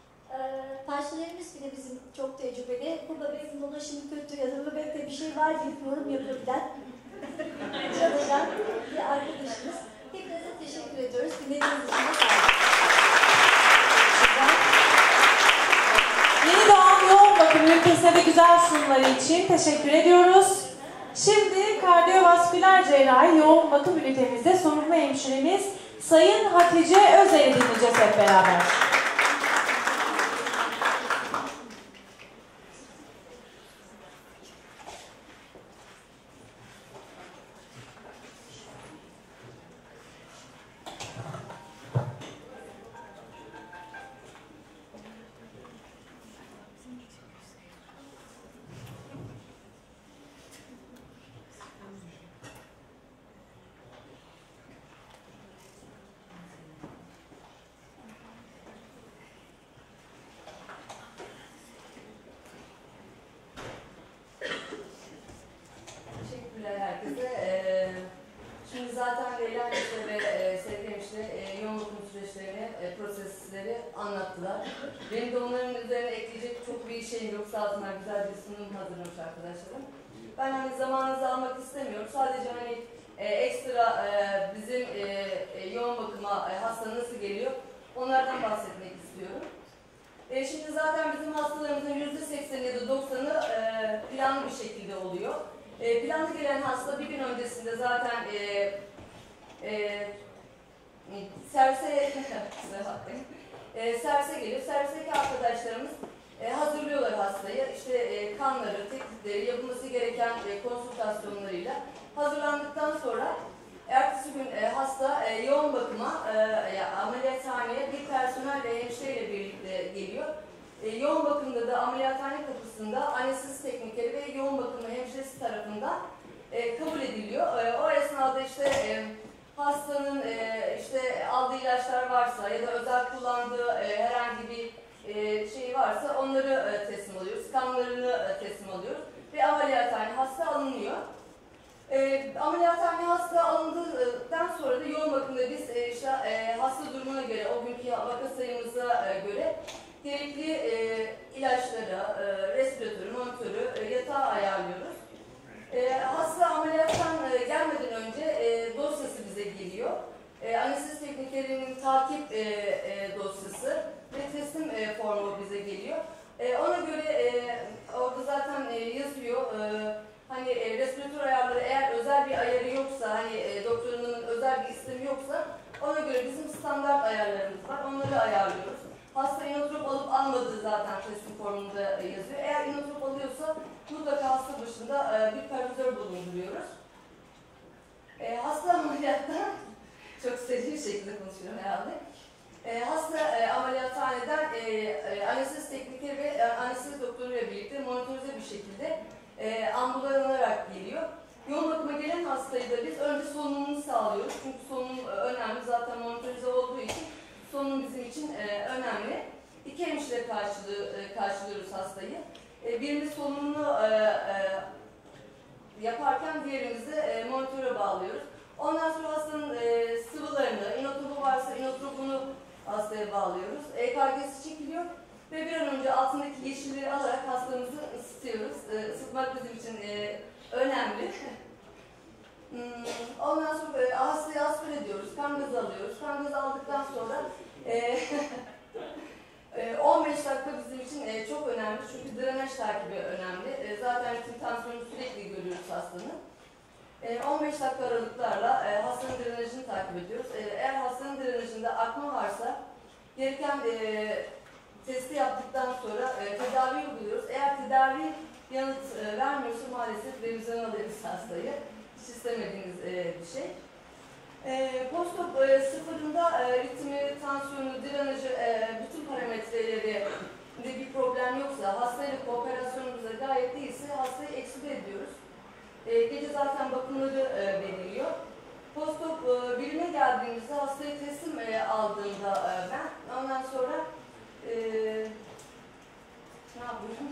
Personelimiz bile bizim çok tecrübeli. Bu bebeğin dolaşımı kötü ya da bebekte bir şey var deyip yorum yapabilen, çalışan bir arkadaşımız. Hepinize teşekkür ediyoruz. Dinlediğiniz için de sağ olun. Yeni doğan yoğun bakım ünitesine de güzel sunumları için teşekkür ediyoruz. Şimdi kardiyovasküler cerrahi yoğun bakım ünitemizde sorumlu hemşiremiz Sayın Hatice Özer'i dinleyeceğiz hep beraber. Teşekkürler herkese. Şimdi zaten Leyla ve Sevgi Hemşire yoğun bakım süreçlerini, prosesleri anlattılar. Benim de onların üzerine ekleyecek çok bir şeyim yok. Sağ olsunlar güzel bir sunum hazırlamış arkadaşlarım. Ben hani zamanınızı almak istemiyorum. Sadece hani ekstra bizim yoğun bakıma hasta nasıl geliyor onlardan bahsetmek istiyorum. Şimdi zaten bizim hastalarımızın %80'i ya da %90'ı planlı bir şekilde oluyor. Planlı gelen hasta bir gün öncesinde zaten servise geliyor. Servisteki arkadaşlarımız hazırlıyorlar hastayı. İşte kanları, tetkikleri, yapılması gereken konsültasyonlarıyla hazırlandıktan sonra ertesi gün hasta yoğun bakıma, ameliyathaneye bir personel ve hemşireyle birlikte geliyor. Yoğun bakımda da ameliyathane kapısında anestezi teknikeri ve yoğun bakımı hemşiresi tarafından kabul ediliyor. O esnada işte hastanın işte aldığı ilaçlar varsa ya da özel kullandığı herhangi bir şey varsa onları teslim alıyoruz, kanlarını teslim alıyoruz ve ameliyathane hasta alınıyor. Ameliyathane hasta alındıktan sonra da yoğun bakımda biz işte hasta durumuna göre, o günkü vaka sayımıza göre gerekli ilaçları, respiratörü, monitörü, yatağı ayarlıyoruz. Hasta ameliyattan gelmeden önce dosyası bize geliyor. Anestezi teknikerinin takip dosyası ve teslim formu bize geliyor. Ona göre orada zaten yazıyor. Hani respiratör ayarları eğer özel bir ayarı yoksa, hani doktorunun özel bir istemi yoksa ona göre bizim standart ayarlarımız var. Onları ayarlıyoruz. Hasta inotrop alıp almadığı zaten teslim formunda yazıyor. Eğer inotrop alıyorsa mutlaka hasta başında bir perfüzör bulunduruyoruz. Hasta ameliyatta çok seri bir şekilde konuşuyorum herhalde. Hasta ameliyathaneden anestezi teknikeri ve anestezi doktoruyla birlikte monitörize bir şekilde ambulanarak geliyor. Yoğun bakıma gelen hastayı da biz önce solunumunu sağlıyoruz. Çünkü solunum önemli. Zaten monitörize olduğu için solunum bizim için önemli. İki hemşire karşılıyoruz hastayı. Birimiz solunumunu yaparken diğerimizi monitöre bağlıyoruz. Ondan sonra hastanın sıvılarını, inotropu varsa inotropunu hastaya bağlıyoruz. EKG'si çekiliyor ve bir an önce altındaki yeşilleri alarak hastamızı ısıtıyoruz. Isıtmak bizim için önemli. Ondan sonra hastayı aspir ediyoruz, kan gazı alıyoruz. Kan gazı aldıktan sonra 15 dakika bizim için çok önemli çünkü drenaj takibi önemli. Zaten bütün tansiyonu sürekli görüyoruz hastanın. 15 dakika aralıklarla hastanın drenajını takip ediyoruz. Eğer hastanın drenajında akma varsa gereken testi yaptıktan sonra tedavi uyguluyoruz. Eğer tedavi yanıt vermiyorsa maalesef revizyon alıyoruz hastayı. Hiç istemediğiniz bir şey. Postop sıfırında ritmi, tansiyonu, drenajı, bütün parametreleri bir problem yoksa, hastayla kooperasyonumuzda gayet değilse hastayı eksüde ediyoruz. Gece zaten bakımları veriliyor. Postop birime geldiğimizde hastayı teslim aldığımda ben, ondan sonra ne yapıyorum?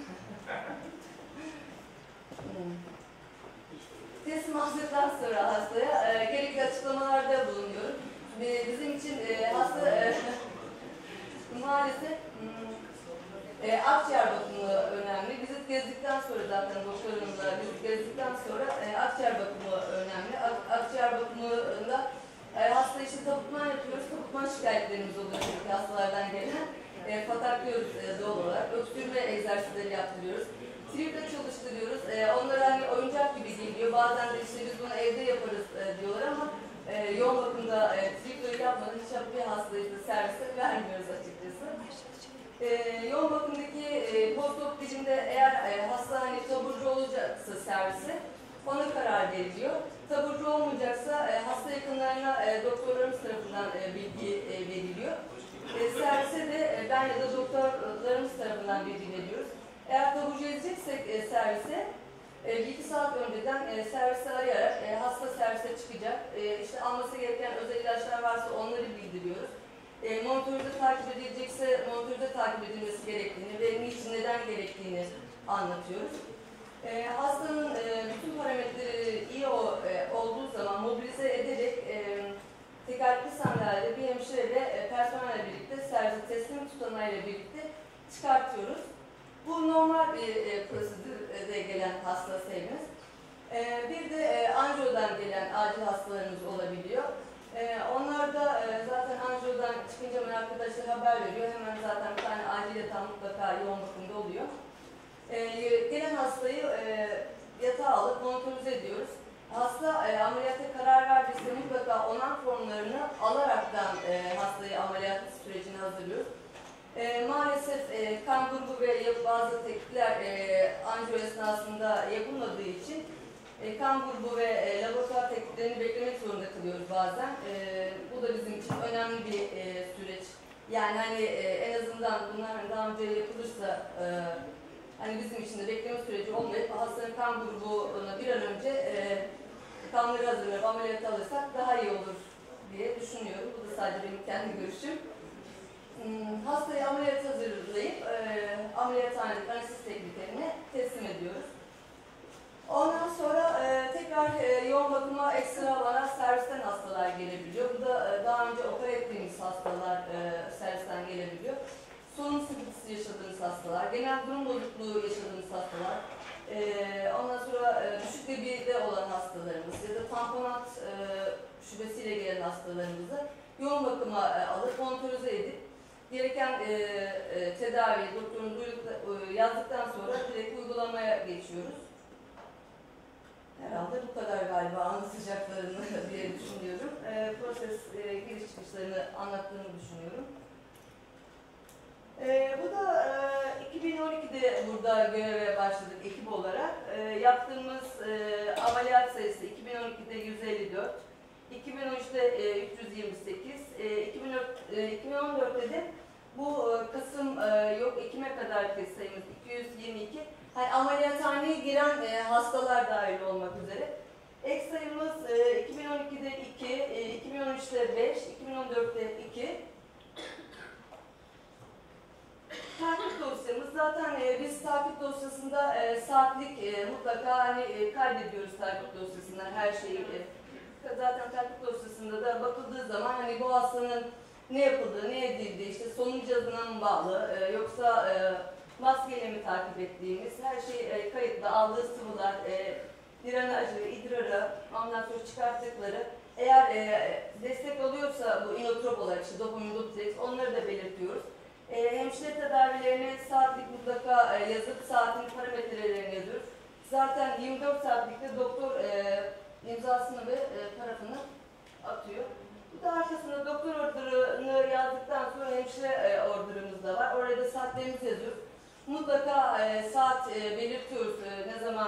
Teslim aldıktan sonra hastaya gerekli açıklamalarda bulunuyorum. Bizim için hasta maalesef akciğer bakımı önemli. Vizit gezdikten sonra zaten doktorumuzla vizit gezdikten sonra akciğer bakımı önemli. Akciğer bakımında hasta işte tabutman yapıyoruz. Tabutman şikayetlerimiz oluyor çünkü hastalardan gelen. Pataklıyoruz doğal olarak. Öksürme egzersizleri yaptırıyoruz. Triple çalıştırıyoruz. Onlara hani oyuncak gibi geliyor. Bazen de işte biz bunu evde yaparız diyorlar ama yoğun bakımda triple'yi yapmadan hiç bir hastayı da servise vermiyoruz açıkçası. Yoğun bakımdaki postop birimde eğer hasta hani taburcu olacaksa servise ona karar veriliyor. Taburcu olmayacaksa hasta yakınlarına doktorlarımız tarafından bilgi veriliyor. Servise de ben ya da doktorlarımız tarafından bilgi veriyoruz. Eğer taburcu edeceksek servise 1-2 saat önceden servise arayarak hasta servise çıkacak. İşte alması gereken özel ilaçlar varsa onları bildiriyoruz. Monitörde takip edilecekse monitörde takip edilmesi gerektiğini ve niçin, neden gerektiğini anlatıyoruz. Hastanın bütün parametreleri iyi olduğu zaman mobilize ederek tekerlekli sandalyede bir hemşireyle personelle birlikte servise teslim tutanağıyla birlikte çıkartıyoruz. Bu normal bir prosedürde gelen hasta sayımız. Bir de anjiyodan gelen acil hastalarımız olabiliyor. Onlar da zaten anjiyodan çıkınca hemen arkadaşlar haber veriyor. Hemen zaten bir tane acil yatağı mutlaka yoğun bakımda oluyor. Gelen hastayı yatağa alıp monitörize ediyoruz. Hasta ameliyata karar verdiyse mutlaka onan formlarını alaraktan hastayı ameliyat sürecine hazırlıyoruz. Maalesef kan grubu ve bazı tetkikler anjiyo esnasında yapılmadığı için kan grubu ve laboratuvar tetkiklerini beklemek zorunda kalıyoruz bazen. Bu da bizim için önemli bir süreç. Yani hani en azından bunlar daha önce yapılırsa hani bizim için de bekleme süreci olmayıp hastanın kan grubuna bir an önce kanları hazırlayıp ameliyata alırsak daha iyi olur diye düşünüyorum. Bu da sadece benim kendi görüşüm. Hastayı ameliyat hazırlayıp ameliyathanedeki anestezi teknikerine teslim ediyoruz. Ondan sonra tekrar yoğun bakıma ekstra olarak servisten hastalar gelebiliyor. Bu da daha önce opera ettiğimiz hastalar servisten gelebiliyor. Solunum sıkıntısı yaşadığımız hastalar, genel durum bozukluğu yaşadığımız hastalar, ondan sonra düşük debide olan hastalarımız ya da tamponat şubesiyle gelen hastalarımızı yoğun bakıma alıp monitörize edip gereken tedavi doktorun yazdıktan sonra direkt uygulamaya geçiyoruz. Herhalde bu kadar galiba anlatacaklarını diye düşünüyorum. Proses giriş çıkışlarını anlattığımı düşünüyorum. Bu da 2012'de burada göreve başladık ekip olarak. Yaptığımız ameliyat sayısı 2012'de 154, 2013'te 328, 2014'te de bu Ekim'e kadar test sayımız 222. Yani ameliyathaneye giren hastalar dahil olmak üzere. Ek sayımız 2012'de 2, 2013'te 5, 2014'te 2. Takip dosyamız zaten biz takip dosyasında saatlik mutlaka hani kaydediyoruz takip dosyasında her şeyi. Zaten takip dosyasında da bakıldığı zaman hani bu hastanın ne yapıldığı, ne edildiği, işte solunum cihazına mı bağlı yoksa maskeyle mi takip ettiğimiz her şey kayıtlı, aldığı sıvılar, drenajı, idrarı, ondan sonra çıkarttıkları. Eğer destek alıyorsa bu inotrop olarak işte dopamin, doptex onları da belirtiyoruz. Hemşire tedavilerini saatlik mutlaka yazıp saatin parametrelerini yazıyoruz. Zaten 24 saatlikte doktor imzasını ve parafını atıyor. Bu da arkasında doktor orderını yazdıktan sonra hemşire orderımız da var. Orada saatlerimizi yazıyoruz. Mutlaka saat belirtiyoruz ne zaman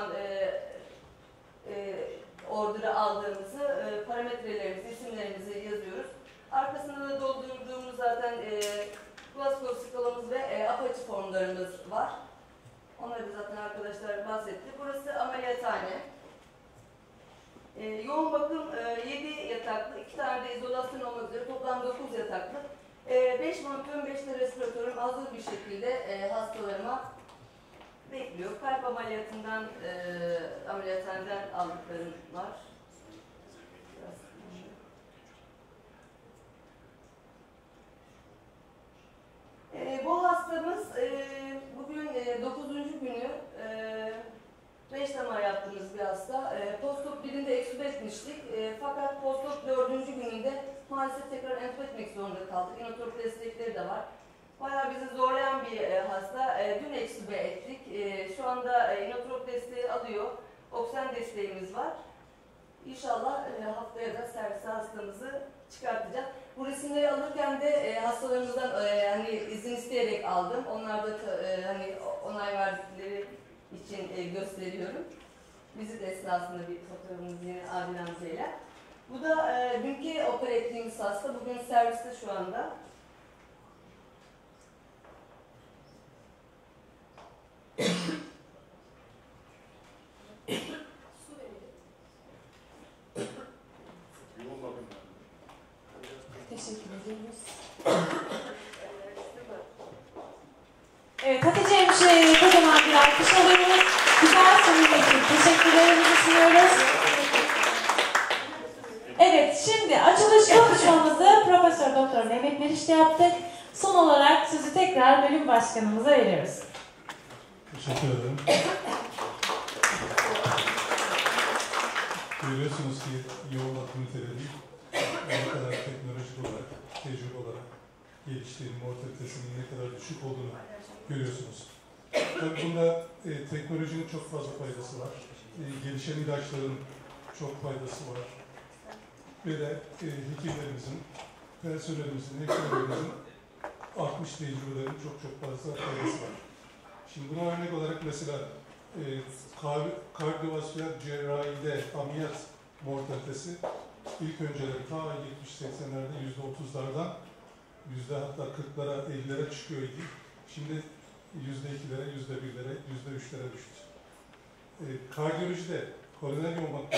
order'ı aldığımızı, parametrelerimizi, isimlerimizi yazıyoruz. Arkasında da doldurduğumuz zaten Glasgow skalamız ve Apache formlarımız var. Onları da zaten arkadaşlar bahsetti. Burası ameliyathane. Yoğun bakım 7 yataklı, 2 tane de izolasyon olmak üzere toplam 9 yataklı. 5 monitörüm, 5 de respiratörüm hazır bir şekilde hastalarıma bekliyor. Kalp ameliyatından, ameliyathaneden aldıklarım var. Bu hastamız bugün 9. günü 5 damar yaptığımız bir hasta. Postop 1'inde eksübe etmiştik. Fakat postop 4. gününde maalesef tekrar entübe etmek zorunda kaldık. İnotrop destekleri de var. Bayağı bizi zorlayan bir hasta. Dün eksübe ettik. Şu anda inotrop desteği alıyor. Oksijen desteğimiz var. İnşallah haftaya da servise hastamızı çıkartacağız. Bu resimleri alırken de hastalarımızdan hani izin isteyerek aldım. Onlar da hani onay verdikleri için gösteriyorum. Vizit esnasında bir fotoğrafımız yine Adil amcayla. Bu da dünkü opera ettiğimiz hasta. Bugün serviste şu anda. Teşekkür ediyoruz. Evet, Hatice Hemşire'ye kocaman bir alkış alıyoruz. Güzel sunum için teşekkürlerimizi sunuyoruz. Evet, şimdi açılış konuşmamızı Profesör Doktor Mehmet Meriç'te yaptık. Son olarak sözü tekrar bölüm başkanımıza veriyoruz. Teşekkür ederim. Görüyorsunuz ki yoğun bakım üniteleri ne kadar teknolojik olarak, tecrübe olarak geliştiğini, mortalitesinin ne kadar düşük olduğunu görüyorsunuz. Tabii bunda teknolojinin çok fazla faydası var. Gelişen ilaçların çok faydası var. Ve de hekimlerimizin, personelimizin, hekimlerimizin artmış tecrübelerin çok fazla faydası var. Şimdi buna örnek olarak mesela kardiyovasküler cerrahide ameliyat mortalitesi ilk önceleri ta 70-80'lerde %30'lardan hatta 40'lara 50'lere çıkıyordu. Şimdi %2'lere, %1'lere, %3'lere düştü. Kardiyolojide koroner yoğun bakım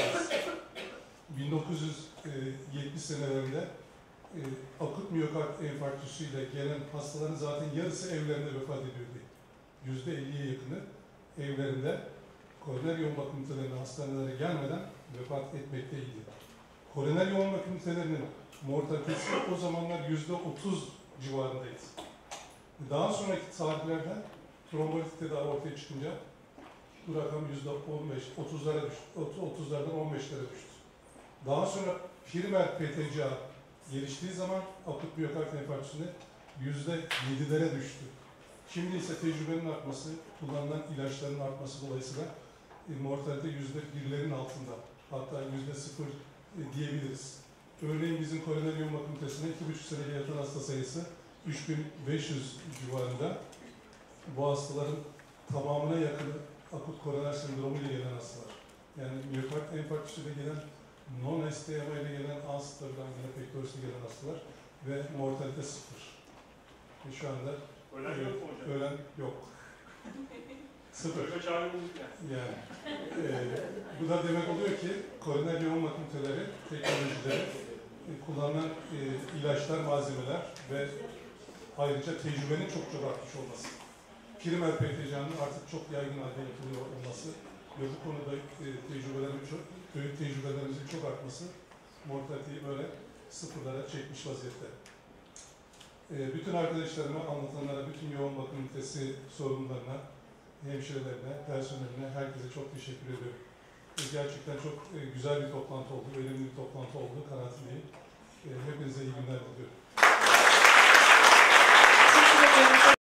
1970 senelerinde akut miyokard enfarktüsüyle gelen hastaların zaten yarısı evlerinde vefat ediyordu. %50'ye yakını evlerinde koroner yoğun bakım ünitelerine, hastanelere gelmeden vefat etmekteydi. Koroner yoğun bakım ünitelerinin mortalitesi o zamanlar %30 civarındaydı. Daha sonraki tarihlerde trombolitik tedavi ortaya çıkınca bu rakam %15, 30'lara düştü, 30'lardan 15'lere düştü. Daha sonra primer PTCA geliştiği zaman akut miyokard enfarktüsünde %7'lere düştü. Şimdi ise tecrübenin artması, kullanılan ilaçların artması dolayısıyla mortalite %1'lerin altında, hatta %0 diyebiliriz. Örneğin bizim koroner yoğun bakım ünitesine 2,5 senede yatan hasta sayısı 3500 civarında. Bu hastaların tamamına yakın akut koroner sendromu ile gelen hastalar. Yani miyokard enfarktüsüyle gelen, non-STMA ile gelen, anstabil angina pectoris ile gelen hastalar ve mortalite 0. Şu anda ölen yok. 0. Yani. Bu da demek oluyor ki koroner yoğun bakım üniteleri, teknolojileri, kullanılan ilaçlar, malzemeler ve ayrıca tecrübenin çok artmış olması. Primer PTCA'nın artık çok yaygın halde yapılıyor olması ve bu konuda tecrübelerimizin çok artması mortaliteyi böyle sıfırlara çekmiş vaziyette. Bütün arkadaşlarıma, anlatanlara, bütün yoğun bakım ünitesi sorumlularına, hemşirelerine, personeline, herkese çok teşekkür ediyorum. Gerçekten çok güzel bir toplantı oldu, önemli bir toplantı oldu, kanaatindeyim. Hepinize iyi günler diliyorum.